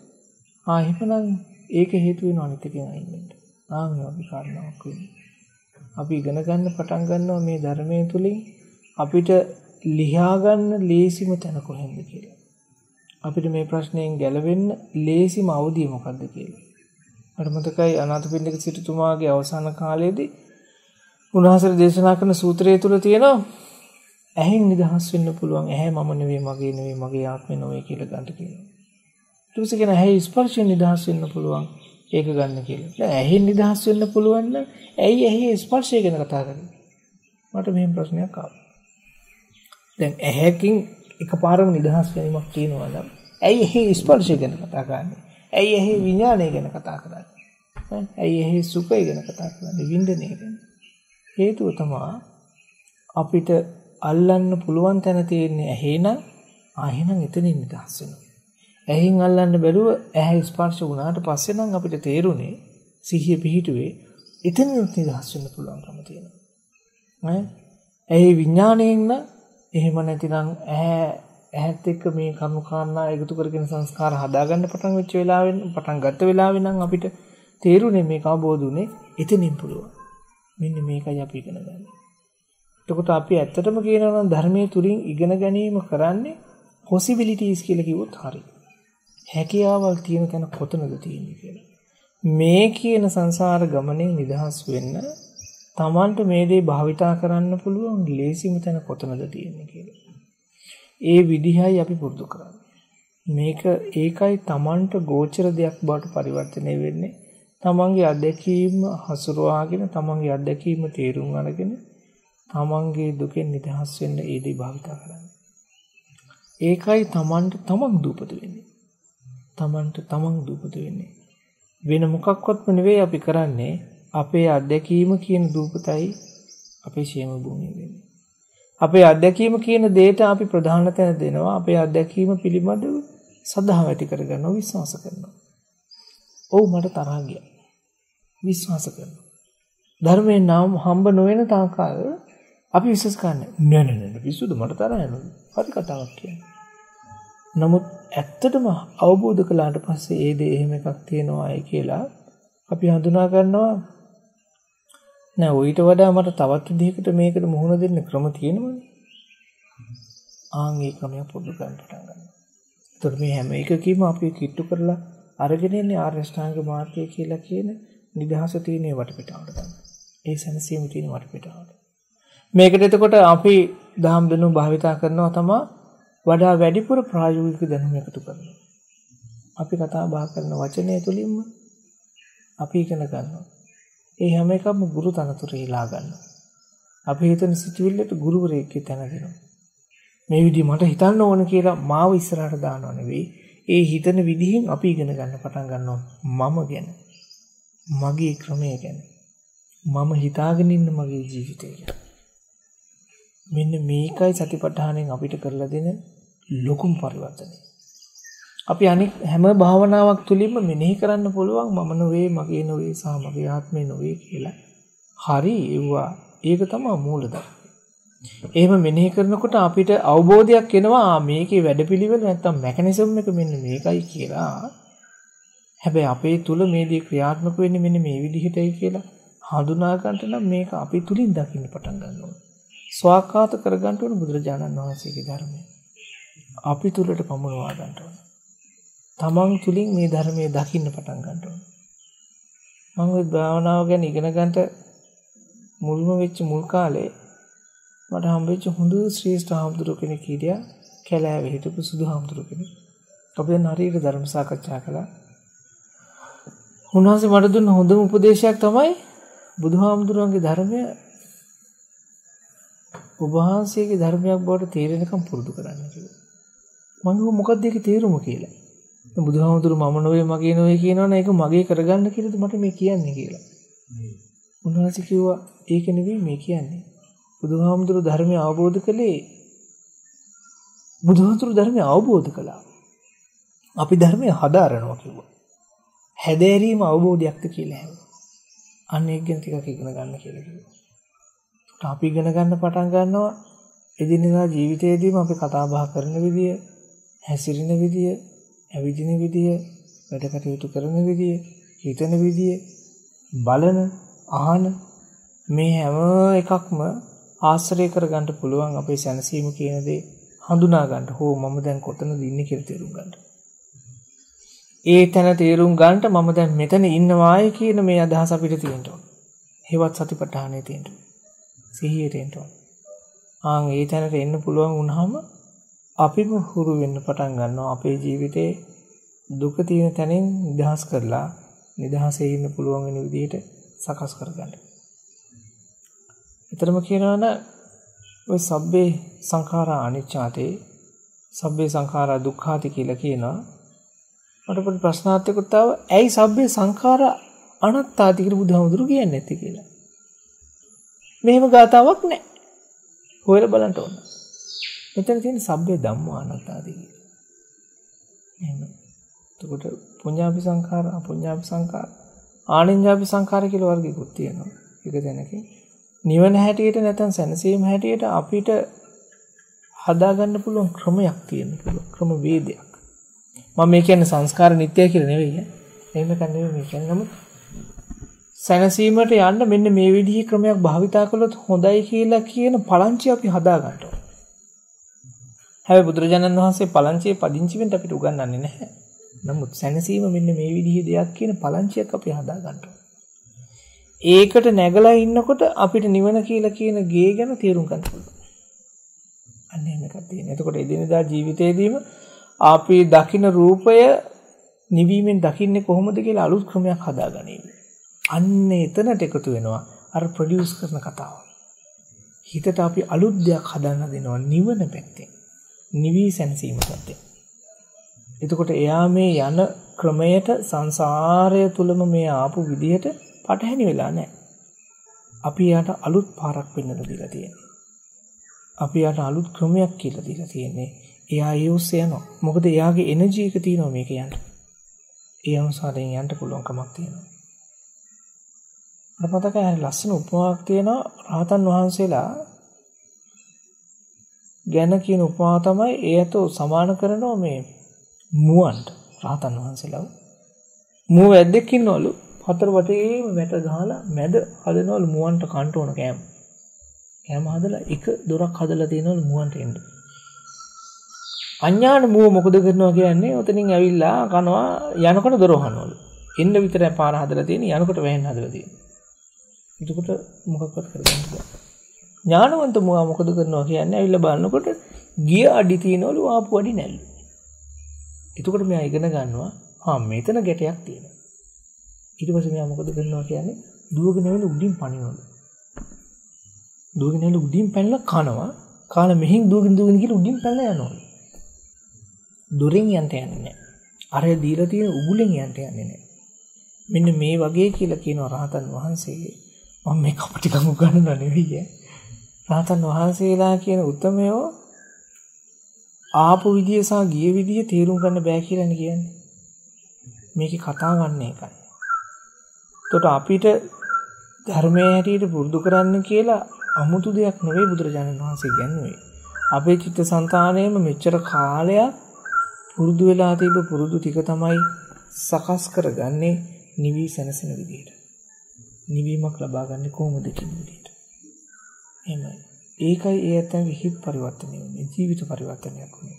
ආ එහෙමනම් ඒක හේතු වෙනවා අනිත් එකෙන් අයින් වෙන්න. ආ මේ වගේ කාරණාවක් වෙන්නේ. අපි ඉගෙන ගන්න පටන් ගන්නවා මේ ධර්මයේ තුලින් අපිට ලියා ගන්න ලේසිම තැන කොහෙන්ද කියලා. අපිට මේ ප්‍රශ්නයෙන් ගැලවෙන්න ලේසිම අවධිය මොකද්ද කියලා. මට මතකයි අනාථපිණ්ඩික සිටුතුමාගේ අවසාන කාලයේදී උන්වහන්සේ දේශනා කරන සූත්‍රය තුල තියෙනවා ඇහෙන් නිදහස් වෙන්න පුළුවන්. ඇහැ මම නෙවෙයි, මගේ නෙවෙයි, මගේ ආත්මෙ නෙවෙයි කියලා ගන්න කියනවා. ඊට පස්සේ කියන ඇහි ස්පර්ශයෙන් නිදහස් වෙන්න පුළුවන්. ඒක ගන්න කියලා. දැන් ඇහෙන් නිදහස් වෙන්න පුළුවන් නම් ඇයි ඇහි ස්පර්ශය ගැන කතා කරන්නේ? මට මෙහෙම ප්‍රශ්නයක් ආවා. දැන් ඇහැකින් එකපාරම නිදහස් වීමක් තියෙනවා නම් ඇයි ඇහි ස්පර්ශය ගැන කතා කරන්නේ? ඇයි ඇහි විඥානය ගැන කතා කරන්නේ? ඇයි ඇහි සුඛය ගැන කතා කරන්නේ? විඳින්නේ ගැන. හේතුව තමයි අපිට අල්ලන්න පුළුවන් තැන තියෙන්නේ ඇහෙනම් ආහෙනම් එතනින් නිදහස් වෙනවා. ඇහෙන් අල්ලන්න බැරුව ඇහැ ස්පර්ශ වුණාට පස්සේ නම් අපිට තේරුනේ සිහිය පිහිටුවේ එතනින් නිදහස් වෙන්න පුළුවන්කම තියෙනවා. ඈ ඇහි විඥාණයෙන් නම් එහෙම නැතිනම් ඇහැ ඇහත් එක්ක මේ කර්ම කාරණා එකතු කරගෙන සංස්කාර හදාගන්න පටන් වෙච්ච වෙලාවෙන් පටන් ගත්ත වෙලාවෙ නම් අපිට තේරුනේ මේක අවබෝධ උනේ එතනින් පුළුවන්. මෙන්න මේකයි අපි ඉගෙන ගන්න. එතකොට අපි ඇත්තටම කියනවා නම් ධර්මයේ තුලින් ඉගෙන ගැනීම කරන්නේ possibilities කියලා කිව්වොත් හරි. හැකියාවල් තියෙන තැන කොතනද තියෙන්නේ කියලා. මේ කියන සංසාර ගමනේ නිදහස් වෙන්න Tamanට මේ දේ භාවිතා කරන්න පුළුවන් ලේසිම තැන කොතනද තියෙන්නේ කියලා. ඒ විදිහයි අපි පුරුදු කරන්නේ. මේක ඒකයි Tamanට ගෝචර දෙයක් බවට පරිවර්තනය වෙන්නේ. තමන්ගේ අත්දැකීම හසුරුවාගෙන තමන්ගේ අත්දැකීම තේරුම් අරගෙන තමන්ගේ දුකෙන් නිදහස් වෙන්න ඒ දේ භාවිතා කරන්නේ. ඒකයි තමන්ට තමන් දූපත වෙන්නේ. තමන්ට තමන් දූපත වෙන්නේ. වෙන මොකක්වත්ම නෙවෙයි අපි කරන්නේ අපේ අත්දැකීම කියන දූපතයි අපේ ෂේම භූමිය වෙන්නේ. අපේ අත්දැකීම කියන දෙයට අපි ප්‍රධාන තැන දෙනවා. අපේ අත්දැකීම පිළිබඳව සද්ධාව ඇති කරගන්නවා, විශ්වාස කරනවා. ඔව් මට තරහ ගියා. විශ්වාස කරනවා. ධර්මයේ නම් හම්බ නොවන තාකල් අපි විශ්වාස කරන්නේ නෑ නෑ නෑ පිස්සුද මට තරහ යනවා. හරි කතාවක් කියන්නේ. නමුත් ඇත්තටම අවබෝධ කළාට පස්සේ ඒ දේ එහෙම එකක් තියෙනවායි කියලා අපි හඳුනා ගන්නවා. නෑ ඊට වඩා මට තවත් විදිහකට මේකට මුහුණ දෙන්න ක්‍රම තියෙනවනේ. ආන් ඒ ක්‍රමය පොදු ගන්න පටන් ගන්නවා. ඒතකොට මේ හැම එකකීම අපි කිට්ටු කරලා අරගෙන ඉන්නේ ආර්ය ශ්‍රාංග මාර්ගය කියලා කියන නිදහස තියෙන වටපිටාවට ගන්න. ඒ සැනසීම තියෙන වටපිටාවට. මේකට එතකොට අපි දහම් දැනුම භාවිතා කරනවා තමයි වඩා වැඩිපුර ප්‍රායෝගික දැනුම එකතු කරනවා. අපි කතා බහ කරන වචනය තුලින්ම අපි ඉගෙන ගන්නවා. ඒ හැම එකම ගුරු තනතුරේ ලා ගන්නවා. අපි හිතන සිතුවිල්ලට ගුරුවරයෙක් තැන දෙනවා. මේ විදිහ මට හිතන්න ඕන කියලා මාව ඉස්සරහට දානව නෙවෙයි. ඒ හිතන විදිහෙන් අපි ඉගෙන ගන්න පටන් ගන්නවා මම ගැන. මගේ ක්‍රමය ගැන. මම හිතාගෙන ඉන්න මගේ ජීවිතය ගැන. මෙන්න මේකයි සතිපට්ඨානෙන් අපිට කරලා දෙන ලොකුම පරිවර්තනය. අපි අනික් හැම භාවනාවක් තුලින්ම මෙනෙහි කරන්න පුළුවන් මම නෙවෙයි මගේ නෙවෙයි සහ මගේ ආත්මය නෙවෙයි කියලා. හරි ඒවා ඒක තමයි මූලධර්ම. එහෙම මෙනෙහි කරනකොට අපිට අවබෝධයක් එනවා මේකේ වැඩපිළිවෙල නැත්තම් මෙකැනිසම් එක මෙන්න මේකයි කියලා. හැබැයි අපේ තුල මේ දේ ක්‍රියාත්මක වෙන්නේ මෙන්න මේ විදිහටයි කියලා හඳුනා ගන්නට නම් මේක අපි තුලින් දකින්න පටන් ගන්න ඕනේ. ස්වාක්ඛාත කරගන්න ඕන බුදුරජාණන් වහන්සේගේ ධර්මය. අපි තුලට පමුණවා ගන්න ඕන. තමන් තුලින් මේ ධර්මයේ දකින්න පටන් ගන්න ඕන. මම ওই භාවනාව ගැන ඉගෙන ගන්නට මුල්ම වෙච්ච මුල් කාලේ මට හම්බෙච්ච හොඳ ශ්‍රේෂ්ඨ හාමුදුරු කෙනෙක් හිටියා. කැලෑවේ හිටපු සුදු හාමුදුරු කෙනෙක්. අපි දැන් හරියට ධර්ම සාකච්ඡා කළා. උන්වහන්සේ මට දුන්න හොඳම උපදේශයක් තමයි බුදුහාමුදුරන්ගේ ධර්මය ඔබ වහන්සේගේ ධර්මයක් බවට තේරෙනකම් පුරුදු කරන්න කියලා. මම කිව්වා මොකක්ද ඒකේ තේරුම කියලා. දැන් බුදුහාමුදුරු මම නොවේ මගේ නොවේ කියනවනේ ඒක මගේ කරගන්න කියලාද මට මේ කියන්නේ කියලා. උන්වහන්සේ කිව්වා ඒක නෙවෙයි මේ කියන්නේ. බුදුහාමුදුරු ධර්මය අවබෝධ කළේ බුදුහාමුදුරු ධර්මය අවබෝධ කළා. අපි ධර්මය හදාරනවා කිව්වා. හැදෑරීම අවබෝධයක්ද කියලා හැවුවා. අන්න ඒක ගැන ටිකක් ඉගෙන ගන්න කියලා කිව්වා. අපි ඉගෙන ගන්න පටන් ගන්නවා එදිනෙදා ජීවිතයේදීම අපි කතා බහ කරන විදිය, හැසිරෙන විදිය, ඇවිදින විදිය, වැඩ කටයුතු කරන විදිය, හිතන විදිය, බලන, අහන මේ හැම එකක්ම ආශ්‍රය කර ගන්න පුළුවන් අපේ සැනසීම කියන දේ හඳුනා ගන්න. හෝ මම දැන් කොතනද ඉන්නේ කියලා තේරුම් ගන්න. ඒ තැන තේරුම් ගන්නට මම දැන් මෙතන ඉන්නවායි කියන මේ අදහස අපිට තියෙන්න ඕන. හේවත් සතිපට්ඨානෙ තියෙන්න ඕන. සිහියට එන්න ඕන. ආන් ඒ තැනට එන්න පුළුවන් වුණාම අපිම හුරු වෙන්න පටන් ගන්නවා අපේ ජීවිතේ දුක තියෙන තැනින් නිදහස් කරලා නිදහසේ ඉන්න පුළුවන් වෙන විදිහට සකස් කරගන්න. ඊතරම කියනවනම් ඔය සබ්බේ සංඛාරා අනිච්චාතේ සබ්බේ සංඛාරා දුක්ඛාති කියලා කියනවා. මට පොඩි ප්‍රශ්නාර්ථයකට ආව ඇයි සබ්බේ සංඛාරා අනාත්තාති කියලා බුදුහාමුදුරු කියන්නේ නැත්තේ කියලා. මෙහෙම ගාතාවක් නැහැ. හොයලා බලන්න ඕන. මෙතන තියෙන සබ්බේ ධම්මා අනාත්තාති කියලා. එහෙම. එතකොට පුඤ්ඤාපි සංඛාර, අපුඤ්ඤාපි සංඛාර, ආනිඤ්ඤාපි සංඛාර කියලා වර්ගයකුත් තියෙනවා. ඒක දැනකින් නිවන හැටියට නැත්නම් සැනසීම හැටියට අපිට හදාගන්න පුළුවන් ක්‍රමයක් තියෙන පුළුවන් ක්‍රම වේදයක්. මම මේ කියන්නේ සංස්කාර නිට්ටය කියලා නෙවෙයි. එහෙම කන්නේ මේ කියන්නේ නමුත් සැනසීමට යන්න මෙන්න මේ විදිහේ ක්‍රමයක් භාවිතා කළොත් හොඳයි කියලා කියන පලංචිය අපි හදා ගන්න ඕනේ. හැබැයි බුදුරජාණන් වහන්සේ පලංචියේ පදිංචි වෙන්න අපිට උගන්වන්නේ නැහැ. නමුත් සැනසීම මෙන්න මේ විදිහේ දෙයක් කියන පලංචියක් අපි හදා ගන්න ඕනේ. ඒකට නැගලා ඉන්නකොට අපිට නිවන කියලා කියන ගේ ගැන තේරුම් ගන්න පුළුවන්. අන්න එහෙම එකක් තියෙනවා. එතකොට එදිනෙදා ජීවිතේදීම අපි දකින්න රූපය නිවීමෙන් දකින්නේ කොහොමද කියලා අලුත් ක්‍රමයක් හදාගන්නේ. අන්න එතනට එකතු වෙනවා අර ප්‍රොඩියුස් කරන කතාව. හිතට අපි අලුත් දෙයක් හදන්න දෙනවා නිවන පැත්තෙන්. නිවි සැනසීම පැත්තෙන්. එතකොට එයා මේ යන ක්‍රමයට සංසාරය තුලම මේ ආපු විදිහට පටහැනි වෙලා නැහැ. අපි යාට අලුත් පාරක් පෙන්වලා දීලා තියෙනවා. අපි යාට අලුත් ක්‍රමයක් කියලා දීලා තියෙන්නේ. එයා ඒ ඔස්සේ යනවා. මොකද එයාගේ එනර්ජි එක තියෙනවා මේක යන්න. ඒ අනුසාරයෙන් යන්න පුළුවන් කමක් තියෙනවා. මට මතකයි හරි ලස්සන උපමාවක් තියෙනවා රහතන් වහන්සේලා ගැන කියන උපමාව තමයි ඒකට සමාන කරනවා මේ මුවන්ට රහතන් වහන්සේලා. මුව වැද්දෙක් ඉන්නවලු හතර වටේම වැට ගහලා මැද හදනවලු මුවන්ට කන්ට ඕන කෑම. කෑම හදලා එක දොරක් හදලා තියෙනවලු මුවන්ට එන්න. අඥාන මුව මොකද කරනවා කියන්නේ ඔතනින් ඇවිල්ලා කනවා යනකොට දොර වහනවලු. එන්න විතරයි පාර හදලා තියෙන්නේ යනකොට වැහෙන්න හදලා තියෙන්නේ. එතකොට මොකක්වත් කරගන්න බෑ. ඥානවන්ත මුව මොකද කරනවා කියන්නේ ඇවිල්ලා බලනකොට ගිය අඩි තියනවලු ආපු අඩි නැල්ලු. එතකොට මෙයා ඉගෙන ගන්නවා ආ මෙතන ගැටයක් තියෙනවා. ඊට පස්සේ මෙයා මොකද කරනවා කියන්නේ දුවගෙන එන උඩින් පනිනවලු. දුවගෙන එන උඩින් පැනලා කනවා. කාලා මෙහින් දුවගෙන දුවගෙන ගිහලා උඩින් පැනලා යනවලු. දොරෙන් යන්න යන්නේ නැහැ. අර දීලා තියෙන උගුලෙන් යන්න යන්නේ නැහැ. මෙන්න මේ වගේ කියලා කියනවා රහතන් වහන්සේ. මම මේ කපටි කමු ගන්නවා නෙවෙයි. රහතන් වහන්සේලා කියන උත්මයෝ ආපු විදිය සහ ගිය විදිය තේරුම් ගන්න බෑ කියලානේ කියන්නේ. මේකේ කතාවන්නේ ඒකයි. එතකොට අපිට ධර්මයේ හැටියට පුරුදු කරන්න කියලා 아무තු දෙයක් නෙවෙයි බුදුරජාණන් වහන්සේ කියන්නේ. අපේ චිත්තසංතානයේම මෙච්චර කාලයක් පුරුදු වෙලා තිබ්බ පුරුදු ටික තමයි සකස් කරගන්නේ නිවි සැනසෙන විදියට. නිවීමක් ලබා ගන්න කොහොමද කියන විදියට. එහෙමයි. ඒකයි ඒ ඇත්තන්ගේ හිත් පරිවර්තනය වෙන්නේ ජීවිත පරිවර්තනයක් වෙන්නේ.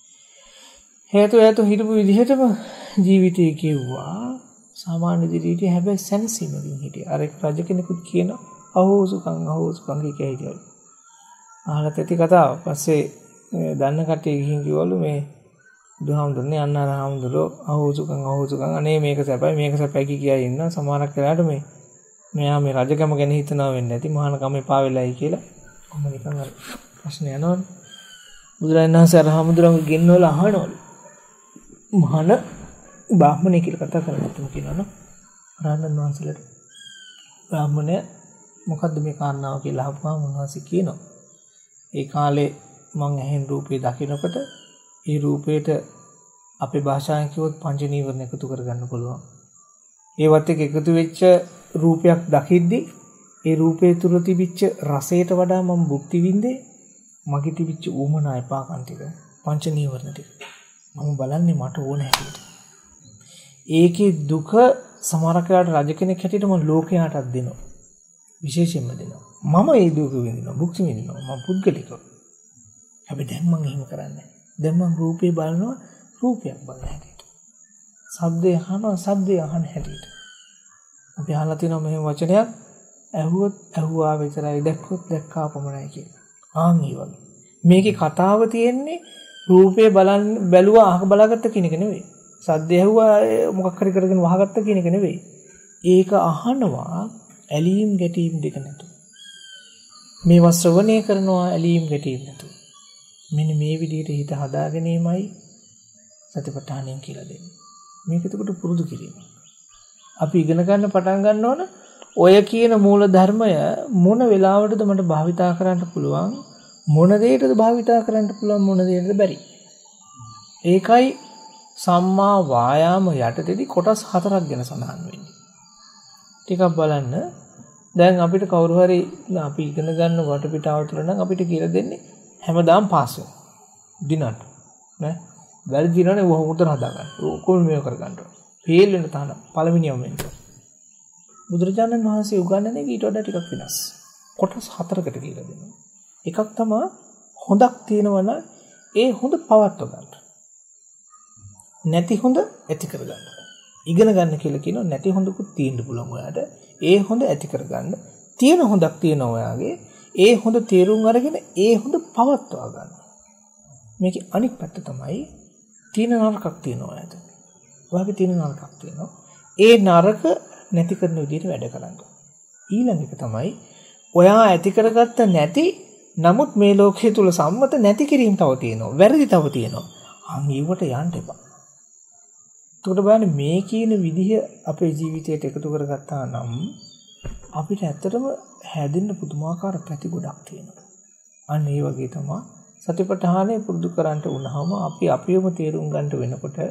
හේතු හේතු හිටපු විදිහටම ජීවිතය කිව්වා සාමාන්‍ය දිවිට හැබැයි සැනසීමකින් හිටිය. අර එක් රජ කෙනෙකුත් කියන අහෝසුකම් අහෝසුකම් කිය හිටියලු. අහලා තැති කතාව. පස්සේ දන්න කට්ටිය ගිහින් කිව්වලු මේ බුදුහාමුදුරනේ අන්නාර හාමුදුරෝ අහෝසුකම් අහෝසුකම් අනේ මේක සැපයි මේක සැපයි කිය ඉන්න සමහරක් වෙලාවට මේ මෙයා මේ රජකම ගැන හිතනවා වෙන්නේ නැති මහානකම එපා වෙලයි කියලා. කොහොම නිකන් අර ප්‍රශ්න යනවනේ. බුදුරජාණන් වහන්සේ අර හාමුදුරන්ගේ ගෙන්නවල අහනවලු. මහාන බ්‍රාහ්මණය කියලා කතා කරන්නේ කියනවනේ. රහතන් වහන්සේලාට බ්‍රාහ්මණය මොකද්ද මේ කාරණාව කියලා අහපුවාම උන්වහන්සේ කියනවා. ඒ කාලේ මං ඇහෙන් රූපේ දකිනකොට ඒ රූපේට අපේ භාෂාවෙන් කිව්වොත් පංච නීවරණ එකතු කරගන්න පුළුවන්. ඒවත් එක්ක එකතු වෙච්ච රූපයක් දකිද්දී ඒ රූපේ තුල තිබිච්ච රසයට වඩා මම භුක්ති විඳේ මගේ තිබිච්ච ඌමනා එපාකම් ටික පංච නීවරණ ටික. මම බලන්නේ මට ඕන හැටියට. ඒකේ දුක සමහරක් වෙලාවට රජ කෙනෙක් හැටියට මම ලෝකයාටත් දෙනවා. විශේෂයෙන්ම දෙනවා. මම ඒ දුක විඳිනවා, භුක්ති විඳිනවා. මම පුද්ගලිකව. හැබැයි දැන් මම එහෙම කරන්නේ නැහැ. දැන් මම රූපේ බලනවා රූපයක් බලන හැටියට. ශබ්දය අහනවා ශබ්දය අහන හැටියට. අපි අහලා තියෙනවා මෙහෙම වචනයක් ඇහුවොත් ඇහුවා විතරයි දැක්කොත් දැක්කා පමණයි කියලා. ආන් ඒ වගේ. මේකේ කතාව තියෙන්නේ රූපේ බලන් බැලුවා අහක බලාගත්ත කියන එක නෙවෙයි. සද්ද ඇහුවා මොකක් හරි කරගෙන වහගත්ත කියන එක නෙවෙයි. ඒක අහනවා ඇලීම් ගැටීම් දෙක නැතුව. මේවා ශ්‍රවණය කරනවා ඇලීම් ගැටීම් නැතුව. මෙන්න මේ විදිහට හිත හදා ගැනීමයි සතිපට්ඨානය කියලා දෙන්නේ. මේක එතකොට පුරුදු කිරීම. අපි ඉගෙන ගන්න පටන් ගන්න ඕන ඔය කියන මූල ධර්මය මොන වෙලාවටද මට භාවිතා කරන්න පුළුවන් මොන දෙයකටද භාවිතා කරන්න පුළුවන් මොන දෙයකටද බැරි. ඒකයි සම්මා වායාම යටතේදී කොටස් හතරක් ගැන සඳහන් වෙන්නේ. ටිකක් බලන්න. දැන් අපිට කවුරු හරි අපි ඉගෙන ගන්න වටපිටාව තුළ නම් අපිට කියලා දෙන්නේ හැමදාම පාස් වෙනවා. දිනන්න. නෑ. වැරදි දිනනේ වහ උතර හදා ගන්න. ඔක්කොම මේව කර ගන්න ඕනේ. ෆේල් වෙන තාන පළවෙනියම වෙන්න. බුදුරජාණන් වහන්සේ උගන්වන්නේ ඊට වඩා ටිකක් වෙනස්. කොටස් හතරකට කියලා දෙනවා. එකක් තමයි හොඳක් තියෙනවා නම් ඒ හොඳ පවත්ව ගන්න. නැති හොඳ ඇති කර ගන්න. ඉගෙන ගන්න කියලා කියනවා නැති හොඳකුත් තියෙන්න පුළුවන් ඔයාට. ඒ හොඳ ඇති කර ගන්න. තියෙන හොඳක් තියෙනවා ඔයාගේ. ඒ හොඳ තේරුම් අරගෙන ඒ හොඳ පවත්වා ගන්න. මේකේ අනිත් පැත්ත තමයි තියෙන නරකක් තියෙනවා ඔයාට. ඔයාගේ තියෙන නරකක් තියෙනවා. ඒ නරක නැති කරන විදිහට වැඩ කරන්න. ඊළඟ එක තමයි ඔයා ඇති කරගත්ත නැති නමුත් මේ ලෝකයේ තුල සම්මත නැති කිරීම තව තියෙනවා. වැරදි තව තියෙනවා. අන් ඊවට යන්න එපා. එතකොට බලන්න මේ කියන විදිහ අපේ ජීවිතයට එකතු කරගත්තා නම් අපිට ඇත්තටම හැදෙන්න පුදුමාකාර පැති ගොඩක් තියෙනවා. අන්න ඒ වගේ තමයි සතිපට්ඨානය පුරුදු කරන්ට වුණාම අපි අපියම තේරුම් ගන්නට වෙනකොට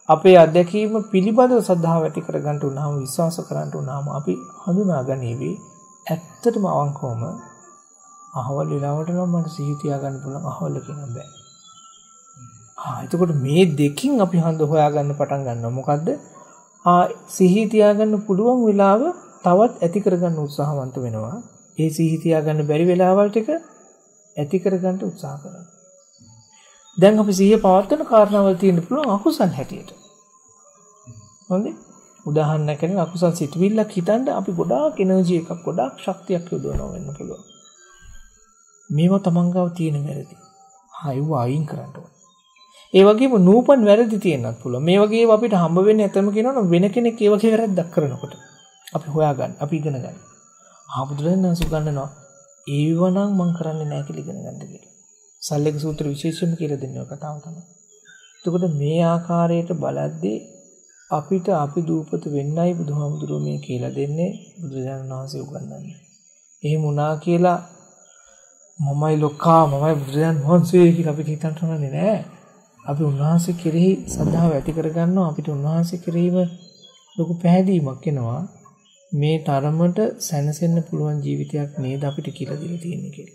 අපේ අත්දැකීම පිළිබඳව ශ්‍රද්ධාව ඇති කරගන්න උනහම විශ්වාස කරන්න උනහම අපි හඳුනා ගනීවි ඇත්තටම අවංකවම අහවල් වෙලාවට නම් මට සිහි තියාගන්න පුළුවන් අහවල් කියන බෑ. ආ එතකොට මේ දෙකින් අපි හඳ හොයාගන්න පටන් ගන්නවා. මොකද්ද? ආ සිහි තියාගන්න පුළුවන් වෙලාව තවත් ඇති කරගන්න උත්සාහවන්ත වෙනවා. ඒ සිහි තියාගන්න බැරි වෙලාවල් ටික ඇති කරගන්න උත්සාහ කරනවා. දැන් අපි සිහිය පවත්වන කාරණාවල් තියෙන්න පුළුවන් අකුසල් හැටියට. හොඳේ. උදාහරණයක් කියන්නේ අකුසල් සිතුවිල්ලක් හිතන්න අපි ගොඩාක් එනර්ජි එකක් ගොඩාක් ශක්තියක් යොදවනවා වෙන්න පුළුවන්. මේවා තමන්ගාව තියෙන වැරදි. හයිව අයින් කරන්න ඕන. ඒ වගේම නූපන් වැරදි තියෙන්නත් පුළුවන්. මේ වගේ ඒවා අපිට හම්බ වෙන්නේ නැතම කියනවනම් වෙන කෙනෙක් ඒ වගේ වැරද්දක් කරනකොට අපි හොයාගන්න, අපි ඉගෙන ගන්න. ආපුදුරෙන් සුගන්නනවා. ඒව නම් මම කරන්නේ නැහැ කියලා ඉගෙන ගන්න කියලා. සල්ලේක සූත්‍ර විශේෂම කියලා දෙන්නේ ඔය කතාව තමයි. එතකොට මේ ආකාරයට බලද්දී අපිට අපි දූපත වෙන්නයි බුදුහාමුදුරුවෝ මේ කියලා දෙන්නේ බුදුරජාණන් වහන්සේ උගන්වන්නේ. එහෙම වුණා කියලා මමයි ලොක්කා මමයි බුදුරජාණන් වහන්සේ කියලා අපිට හිතන්න ඕනේ නෑ. අපි උන්වහන්සේ කෙරෙහි සද්ධාව ඇති කරගන්නවා. අපිට උන්වහන්සේ කෙරෙහිම ලොකු පැහැදීමක් එනවා. මේ තරමට සැනසෙන්න පුළුවන් ජීවිතයක් නේද අපිට කියලා දීලා තියෙන්නේ කියලා.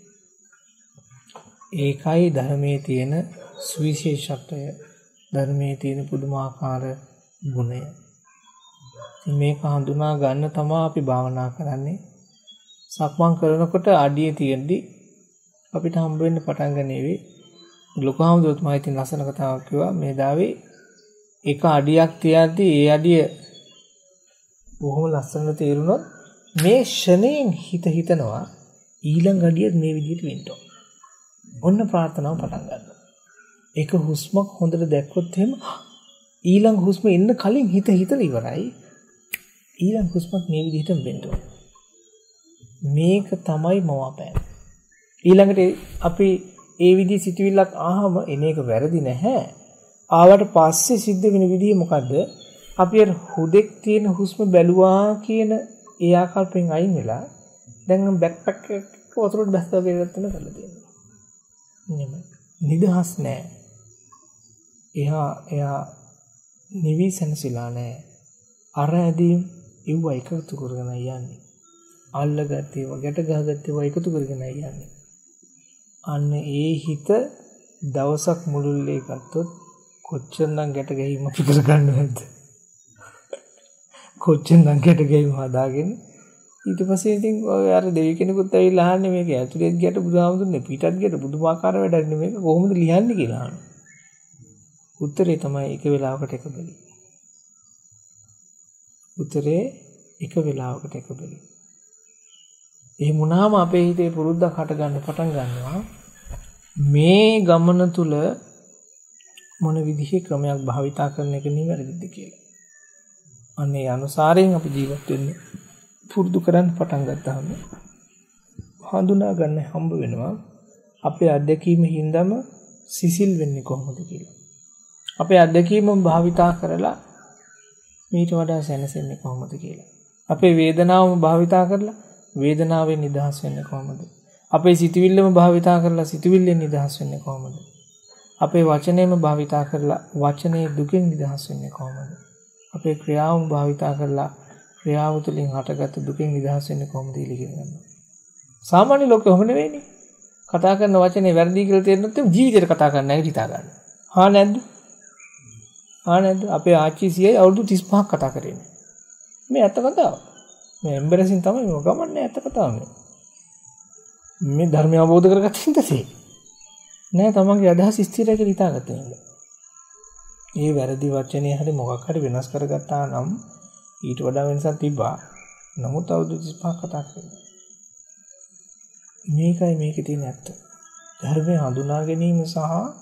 ඒකයි ධර්මයේ තියෙන සුවිශේෂත්වය. ධර්මයේ තියෙන පුදුමාකාර ගුණය. මේක හඳුනා ගන්න තමයි අපි භාවනා කරන්නේ. සක්මන් කරනකොට අඩිය තියෙද්දි අපිට හම්බ වෙන්න පටන් ගන්නේවි. ලොකුහාමුදුරුවෝ තමයි ඉතින් ලස්සන කතාවක් කිව්වා. මේ දාවේ එක අඩියක් තියද්දි ඒ අඩිය බොහොම ලස්සනට තේරුණොත් මේ ෂණයෙන් හිත හිතනවා ඊළඟ අඩියත් මේ විදිහට වෙන්න ඕන. ඔන්න ප්‍රාර්ථනාව පටන් ගන්නවා. ඒක හුස්මක් හොඳට දැක්කොත් එහෙම ඊළඟ හුස්ම එන්න කලින් හිත හිතලා ඉවරයි. ඊළඟ හුස්මක් මේ විදිහටම වෙන්න ඕන. මේක තමයි මවාපෑම. ඊළඟට අපි ඒ විදිහ සිතුවිල්ලක් ආවම එන එක වැරදි නැහැ. ආවට පස්සේ සිද්ධ වෙන විදිහ මොකද්ද? අපි අර හුදෙක් තියෙන හුස්ම බැලුවා කියන ඒ ආකල්පෙන් අයින් වෙලා දැන් බෑක්පැක් එක වතුරට බැස්සා වගේ ගන්න කරලා තියෙනවා. නෙමෙයි. නිදහස් නෑ. එහා එයා නිවි සැනසීලා නෑ. අර ඇදීම් ඉව එකතු කරගෙන යන්නේ. අල්ලගත්තේ වගට ගහගත්තේ ව එකතු කරගෙන යන්නේ. අන්න ඒ හිත දවසක් මුළුල්ලේ ගත්තොත් කොච්චරනම් ගැට ගැහිම පිටර ගන්න නැද්ද? කොච්චරනම් ගැට ගැහිම හදාගෙන ඊට පස්සේ ඉතින් ඔය අර දෙවි කෙනෙකුත් ඇවිල්ලා අහන්නේ මේක ඇතුලේත් ගැට බුදුහාමුදුරනේ පිටත් ගැට බුදුමාකාර වැඩක් නෙමෙයි මේක කොහොමද ලියන්නේ කියලා අහනවා. උත්තරේ තමයි එක වෙලාවකට එක බැලි. උත්තරේ එක වෙලාවකට එක බැලි. එහෙම වුණාම අපේ හිතේ පුරුද්දක් හට ගන්න පටන් ගන්නවා මේ ගමන තුල මොන විදිහේ ක්‍රමයක් භාවිතා කරන එක නිවැරදිද කියලා. අනේ අනුසාරයෙන් අපි ජීවත් වෙන්න පුරුදු කරන්න පටන් ගත්තාම හඳුනා ගන්න හම්බ වෙනවා අපේ අත්දැකීම හින්දාම සිසිල් වෙන්නේ කොහොමද කියලා. අපේ අත්දැකීම භාවිතා කරලා මීට වඩා සැනසෙන්නේ කොහොමද කියලා. අපේ වේදනාවම භාවිතා කරලා වේදනාවෙන් නිදහස් වෙන්නේ කොහොමද? අපේ සිතුවිල්ලම භාවිතා කරලා සිතුවිල්ලෙන් නිදහස් වෙන්නේ කොහොමද? අපේ වචනයම භාවිතා කරලා වචනේ දුකෙන් නිදහස් වෙන්නේ කොහොමද? අපේ ක්‍රියාවම භාවිතා කරලා ක්‍රියාව තුළින් හටගත් දුකෙන් නිදහස් වෙන්නේ කොහොමද කියලා කියනවා. සාමාන්‍ය ලෝකෙ ඔහොම නෙවෙයිනේ. කතා කරන වචනේ වැරදි කියලා තේරෙන්නත් ජීවිතේට කතා කරන්න නැගිට හිතා ගන්න. හා නැද්ද? හා නැද්ද? අපේ ආච්චි සීයයි අවුරුදු තිස් පහක් කතා කරේ නේ. මේ ඇත්ත කතාව. මේ එම්බරසින් තමයි මේ ගමන්නේ ඇත්ත කතාව මේ. මේ ධර්මය අවබෝධ කරගත්ත හින්දාසේ. නෑ තමන්ගේ අදහස් ස්ථිර කියලා හිතාගත්තා නේද? මේ වැරදි වචනේ හරි මොකක් හරි වෙනස් කරගත්තා නම් ඊට වඩා වෙනසක් තිබ්බා. නමුත් අවුරුදු තිස් පහක් කතා කරේ. මේකයි මේකේ තියෙන ඇත්ත. ධර්මය හඳුනා ගැනීම සහ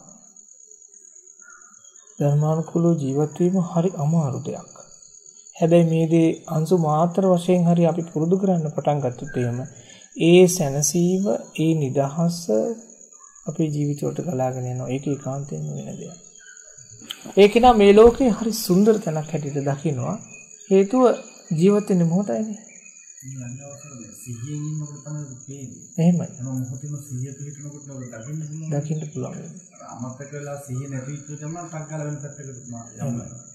ධර්මානුකූලව ජීවත් වීම හරි අමාරු දෙයක්. හැබැයි මේ දේ අංශු මාත්‍ර වශයෙන් හරි අපි පුරුදු කරන්න පටන් ගත්තොත් එහෙම ඒ සැනසීම ඒ නිදහස අපේ ජීවිතවලට ගලාගෙන යනවා. ඒක ඒකාන්තයෙන්ම වෙන දෙයක්. ඒක නා මේ ලෝකේ හරි සුන්දර තැනක් හැටියට දකින්නවා. හේතුව ජීවත් වෙන්න මොහොතයිනේ. සිහියෙන් ඉන්නකොට තමයි පේන්නේ. එහෙමයි. හැම මොහොතෙම සිහිය පිළිතුරනකොට ඔබ දකින්න පුළුවන්. දකින්න පුළුවන්. අමතක වෙලා සිහිය නැති වෙච්ච ගමන් ටක් ගාලා වෙන පැත්තකට යනවා.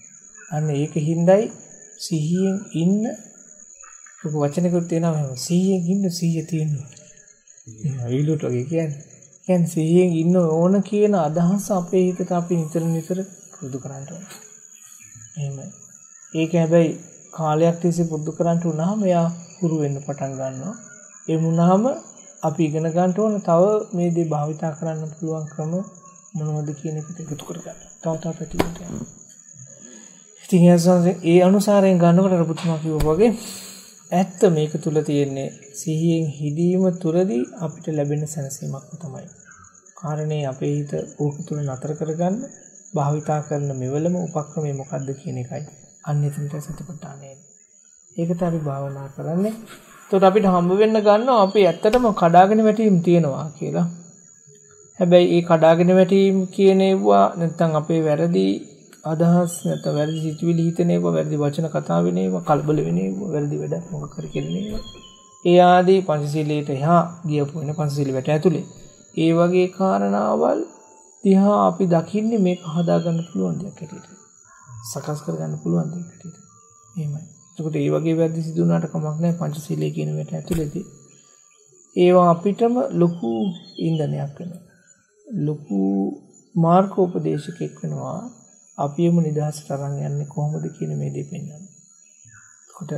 අන්න ඒක හින්දායි සිහියෙන් ඉන්න ඔක වචනකුත් තියෙනවා එහෙම සිහියෙන් ඉන්න සිහිය තියෙනවා. ඊළුට වගේ කියන්නේ. කියන්නේ සිහියෙන් ඉන්න ඕන කියන අදහස අපේ හිතට අපි නිතර නිතර පුරුදු කරන්න ඕනේ. එහෙමයි. ඒක හැබැයි කාලයක් තිස්සේ පුරුදු කරන්ට උනහම එයා හුරු වෙන්න පටන් ගන්නවා. ඒ වුණාම අපි ඉගෙන ගන්න ඕන තව මේ දේ භාවිතා කරන්න පුළුවන් ක්‍රම මොනවද කියන එකට එකතු කරගන්න. තව තව පැතිරෙන්න යනවා. ඉතින් ඒ අනුසාරයෙන් ගන්නකොට අර පුතුමා කිව්වා වගේ ඇත්ත මේක තුල තියෙන්නේ සිහියෙන් හිදීම තුලදී අපිට ලැබෙන සැනසීමක් තමයි. කාරණේ අපේ හිත ඕක තුල නතර කරගන්න භාවිතා කරන මෙවලම උපක්‍රමය මොකක්ද කියන එකයි. අන්න එතනට සතිපට්ඨානය. ඒකට අපි භාවනා කරන්නේ. එතකොට අපිට හම්බ වෙන්න ගන්නවා අපි ඇත්තටම කඩාගෙන වැටීම් තියෙනවා කියලා. හැබැයි ඒ කඩාගෙන වැටීම් කියන ඒවා නැත්නම් අපේ වැරදි අදහස් නැත්නම් වැරදි සිතුවිලි හිතන ඒවා වැරදි වචන කතා වෙන ඒවා කලබල වෙන ඒවා වැරදි වැඩ මොකක් කර කෙරෙන ඒවා. ඒ ආදී පංචශීලයට එහා ගියපු වෙන පංචශීල වැට ඇතුලේ. ඒ වගේ කාරණාවල් දිහා අපි දකින්නේ මේක හදාගන්න පුළුවන් දෙයක් හැටියට. සකස් කරගන්න පුළුවන් දෙයක් හැටියට. එහෙමයි. ඒකට ඒ වගේ වැරදි සිදු වුණාට කමක් නැහැ පංචශීලයේ කියන වැට ඇතුලේදී. ඒවා අපිටම ලොකු ඉන්ධනයක් වෙනවා. ලොකු මාර්ගෝපදේශකයක් වෙනවා. අපියම නිදහසට අරන් යන්නේ කොහොමද කියන මේ දේ පෙන්වන්න. ඒකට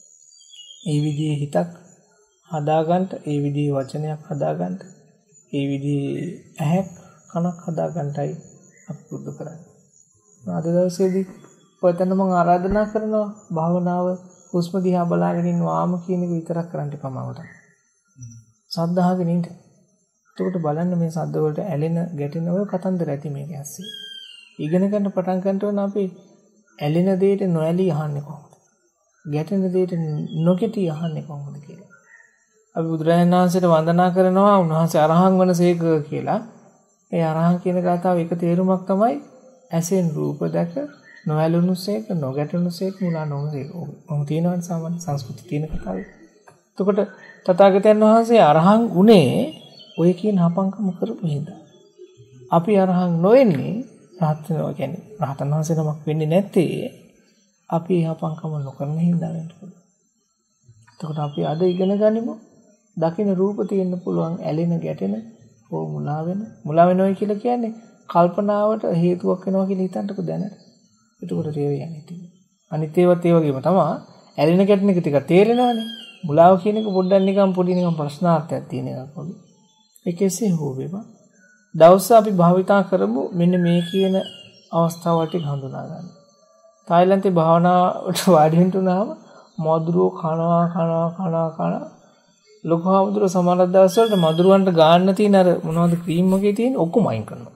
ඒ විදිහේ හිතක් හදාගන්න, ඒ විදිහේ වචනයක් හදාගන්න, ඒ විදිහේ ඇහැක් කනක් හදාගන්නයි අපි පුරුදු කරන්නේ. අද දවසේදී ඔයතන මම ආරාධනා කරනවා භාවනාව හුස්ම දිහා බලාගෙන ඉන්නවාම කියන එක විතරක් කරන්න එපා මවට. සද්ද අහගෙන ඉන්න. එතකොට බලන්න මේ සද්ද වලට ඇලෙන ගැටෙන ඔය කතන්දර ඇති මේක ඇස්සේ. ඉගෙන ගන්න පටන් ගන්නකොට අපි ඇලෙන දෙයට නොඇලී අහන්නේ කොහොමද? ගැටෙන දෙයට නොගැටී අහන්නේ කොහොමද කියලා. අපි බුදුරජාණන් වහන්සේට වන්දනා කරනවා උන්වහන්සේ අරහං වනසේක කියලා. ඒ අරහං කියන ගාතාව එක තේරුමක් තමයි ඇසෙන් රූප දැක නොඇලුණුසේක නොගැටුණුසේක මුලා නොවුසේක. ඔහොම තියෙනවනේ සාමාන්‍ය සංස්කෘතිය තියෙන කතාවේ. එතකොට තථාගතයන් වහන්සේ අරහං උනේ ඔය කියන හපංකම කරපු හින්දා. අපි අරහං නොවෙන්නේ රහත් වෙනවා කියන්නේ රහතන් වහන්සේ නමක් වෙන්නේ නැත්තේ අපි හපංකම නොකරන හින්දා වෙන්න පුළුවන්. එතකොට අපි අද ඉගෙන ගනිමු දකින්න රූප තියෙන්න පුළුවන් ඇලෙන ගැටෙන ඕ මුලා වෙන මුලා වෙනවා කියලා කියන්නේ කල්පනාවට හේතුවක් වෙනවා කියලා හිතන්නකෝ දැනට. එතකොට තේරෙන්නේ නැති. අනිත් ඒවත් ඒ වගේම තමයි ඇලෙන ගැටෙන එක ටික තේරෙනවනේ. මුලාව කියන එක පොඩ්ඩක් නිකන් පොඩි නිකන් ප්‍රශ්නාර්ථයක් තියෙන එකක් වගේ. ඒකෙසේ හෝ වේවා. දවස අපි භාවිතා කරමු මෙන්න මේ කියන අවස්ථාවල් ටික හඳුනා ගන්න. තායිලන්තේ භාවනාවට වාඩි වෙන්න උනාම මధుරෝ කනවා කනවා කනවා කනවා ලොකු හාමුදුර සමහර දවස්වලට මధుරවන්ට ගාන්න තියෙන අර මොනවද ක්‍රීම් වගේ තියෙන ඔක්කොම අයින් කරනවා.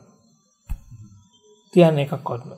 තියන්න එකක්වත් නෑ.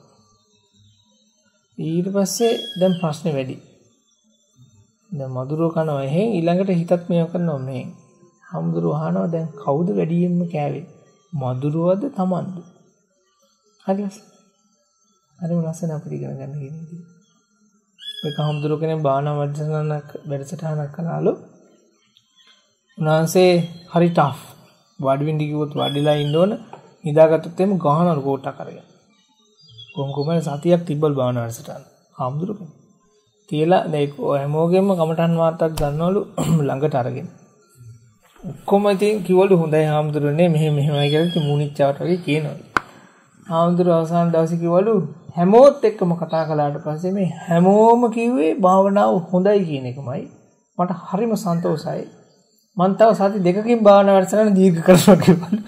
ඊට පස්සේ දැන් ප්‍රශ්නේ වැඩි. දැන් මధుරෝ කනවා එහෙන් ඊළඟට හිතත් මේව කරනවා මේ. හාමුදුරුවෝ අහනවා දැන් කවුද වැඩියෙන්ම කෑවේ? මధుරවද තමන්ද? හරිද? හරිම ලස්සන අපිට ඉගෙන ගන්න කියන්නේ. ඔය හාමුදුරුවෝ කෙනෙක් බාහනා වැඩසටහනක් වැඩසටහනක් කළාලු. උන්වහන්සේ හරි ටෆ්. වාඩි වෙන්න කිව්වොත් වාඩිලා ඉන්න ඕන. නිදාගත්තොත් එimhe ගහනවලු කෝට්ටක් අරගෙන. කොහොම කොහමද සතියක් තිබ්බල් බාහනා වැඩසටහන. හාමුදුරුවෝ තියලා දැන් හැමෝගෙම කමටන් වාර්තාවක් ගන්නවලු ළඟට අරගෙන. ඔක්කොම ඉතින් කිව්වලු හොඳයි හාමුදුරනේ මෙහෙම මෙහෙමයි කියලා ඉතින් මූණිච්චාවට වගේ කියනවලු. හාමුදුරුවෝ අවසාන දවසේ කිව්වලු හැමෝත් එක්කම කතා කළාට පස්සේ මේ හැමෝම කිව්වේ භාවනාව හොඳයි කියන එකමයි. මට හරිම සන්තෝෂයි. මං තව සති දෙකකින් භාවනා වැඩසටහන දීර්ඝ කරනවා කිව්වලු.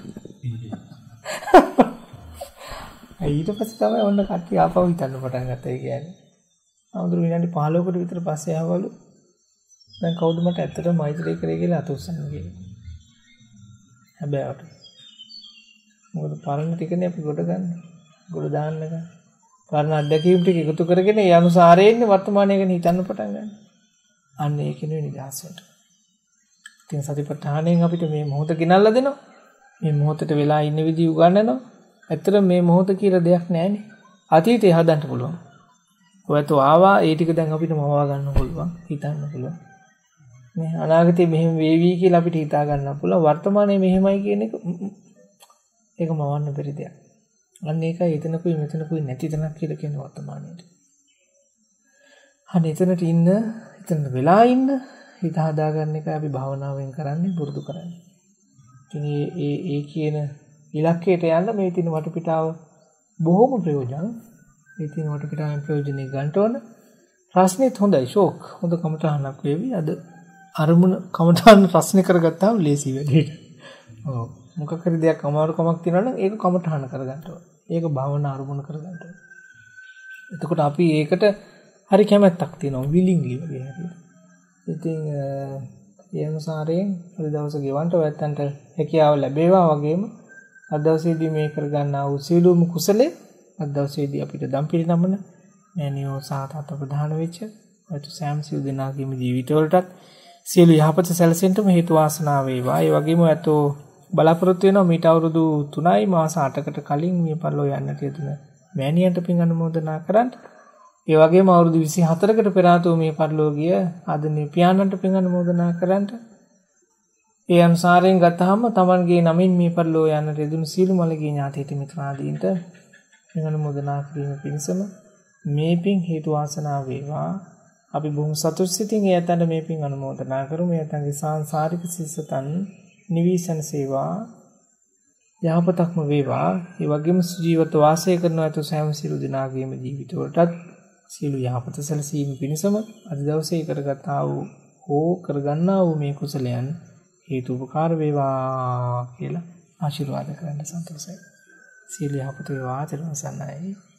ඊට පස්සේ තමයි ඔන්න කට්ටිය ආපහු හිතන්න පටන් ගත්තා ඒ කියන්නේ. හාමුදුරුවෝ විනාඩි පහළොවකට විතර පස්සේ ආවලු. දැන් කවුද මට ඇත්තටම මෛත්‍රී කරේ කියලා අත උස්සන්න කියලා. හැබැයි මොකද පරණ ටිකනේ අපි ගොඩ ගන්න. ගොඩ දාන්න ගන්න. පරණ අත්දැකීම් ටික එකතු කරගෙන ඒ අනුසාරයෙන් වර්තමානය ගැන හිතන්න පටන් ගන්න. අන්න ඒකිනේ නිදහස වෙන්න. ඉතින් සතිපට්ඨානයෙන් අපිට මේ මොහොත ගෙනල්ලා දෙනවා. මේ මොහොතට වෙලා ඉන්න විදිහ උගන්වනවා. ඇත්තට මේ මොහොත කියලා දෙයක් නැහැනේ. අතීතේ හදන්න පුළුවන්. ඔයත් ආවා ඒ ටික දැන් අපිට මවා ගන්න පුළුවන්. හිතන්න පුළුවන්. මේ අනාගතේ මෙහෙම වේවි කියලා අපිට හිතා ගන්න පුළුවන්. වර්තමානයේ මෙහෙමයි කියන එක ඒක මවන්න බැරි දෙයක්. අන්න ඒකයි එතනකුයි මෙතනකුයි නැති තැනක් කියලා කියන වර්තමානයේට. අනේ එතනට ඉන්න, එතන වෙලා ඉන්න, හිත හදාගන්න එක අපි භාවනාවෙන් කරන්නේ, පුරුදු කරන්නේ. ඉතින් ඒ ඒ කියන ඉලක්කයට යන්න මේ තියෙන වටපිටාව බොහොම ප්‍රයෝජන. මේ තියෙන වටපිටාවෙන් ප්‍රයෝජනෙ ගන්න ඕන. ප්‍රශ්නෙත් හොඳයි ෂෝක්. හොඳ කමටහනක් වේවි. අද අරමුණ කමටහන ප්‍රශ්න කරගත්තාම ලේසි වැඩේට. ඔව්. මොකක් හරි දෙයක් අමාරුකමක් තියෙනවා නම් ඒක කමටහන කරගන්න ඕන. ඒක භාවනා අරමුණ කරගන්න ඕන. එතකොට අපි ඒකට හරි කැමැත්තක් තියෙනවා විලින්ගලි වගේ හරියට. ඉතින් ඒ අනුසාරයෙන් හරි දවස ගෙවන්න ඔයත්තන්ට හැකියාව ලැබේවා වගේම අද දවසේදී මේ කරගන්නා වූ සීලුම කුසලයේ අද දවසේදී අපිට දම්පිරි නමන මෑනියෝ සාතත ප්‍රධාන වෙච්ච අතු සෑම සිල් දෙනාගේම ජීවිතවලටත් සියලු යහපත සැලසෙන්නම හේතු වාසනා වේවා. ඒ වගේම අතෝ බලාපොරොත්තු වෙනවා මීට අවුරුදු තුනයි මාස අටකට කලින් මේ පරිලෝ යන්නට යෙදුන මෑණියන්ට පින් අනුමෝදනා කරන්න. ඒ වගේම අවුරුදු විසිහතරකට පෙර ආතෝ මේ පරිලෝ ගිය ආදරණීය පියාණන්ට පින් අනුමෝදනා කරන්න. ඒ අනුසාරයෙන් ගත්තාම Tamanගේ නමින් මේ පරිලෝ යන්නට යෙදුණු සීල මළගිය ඥාතීත මිත්‍රාදීන්ට පින් අනුමෝදනා කිරීම පිණිසම මේ පින් හේතු වාසනා වේවා. අපි බොහොම සතුටු සිතින් ඒ අතන මේ පින් අනුමෝදනා කරමු. මේ අතන්ගේ සාංශාරික සිස්සතන් නිවිසන සේවා යහපතක්ම වේවා. ඒ වගේම ජීවිත වාසය කරන අත සෑම සියලු දෙනාගේම ජීවිතවලටත් සියලු යහපත සැලසීම පිණිසම අද දවසේ කරගත්තා වූ හෝ කරගන්නා වූ මේ කුසලයන් හේතු උපකාර වේවා කියලා ආශිර්වාද කරන්න සන්තෝෂයි. සියලු යහපත වේවා. ත්‍රිසන්නයි.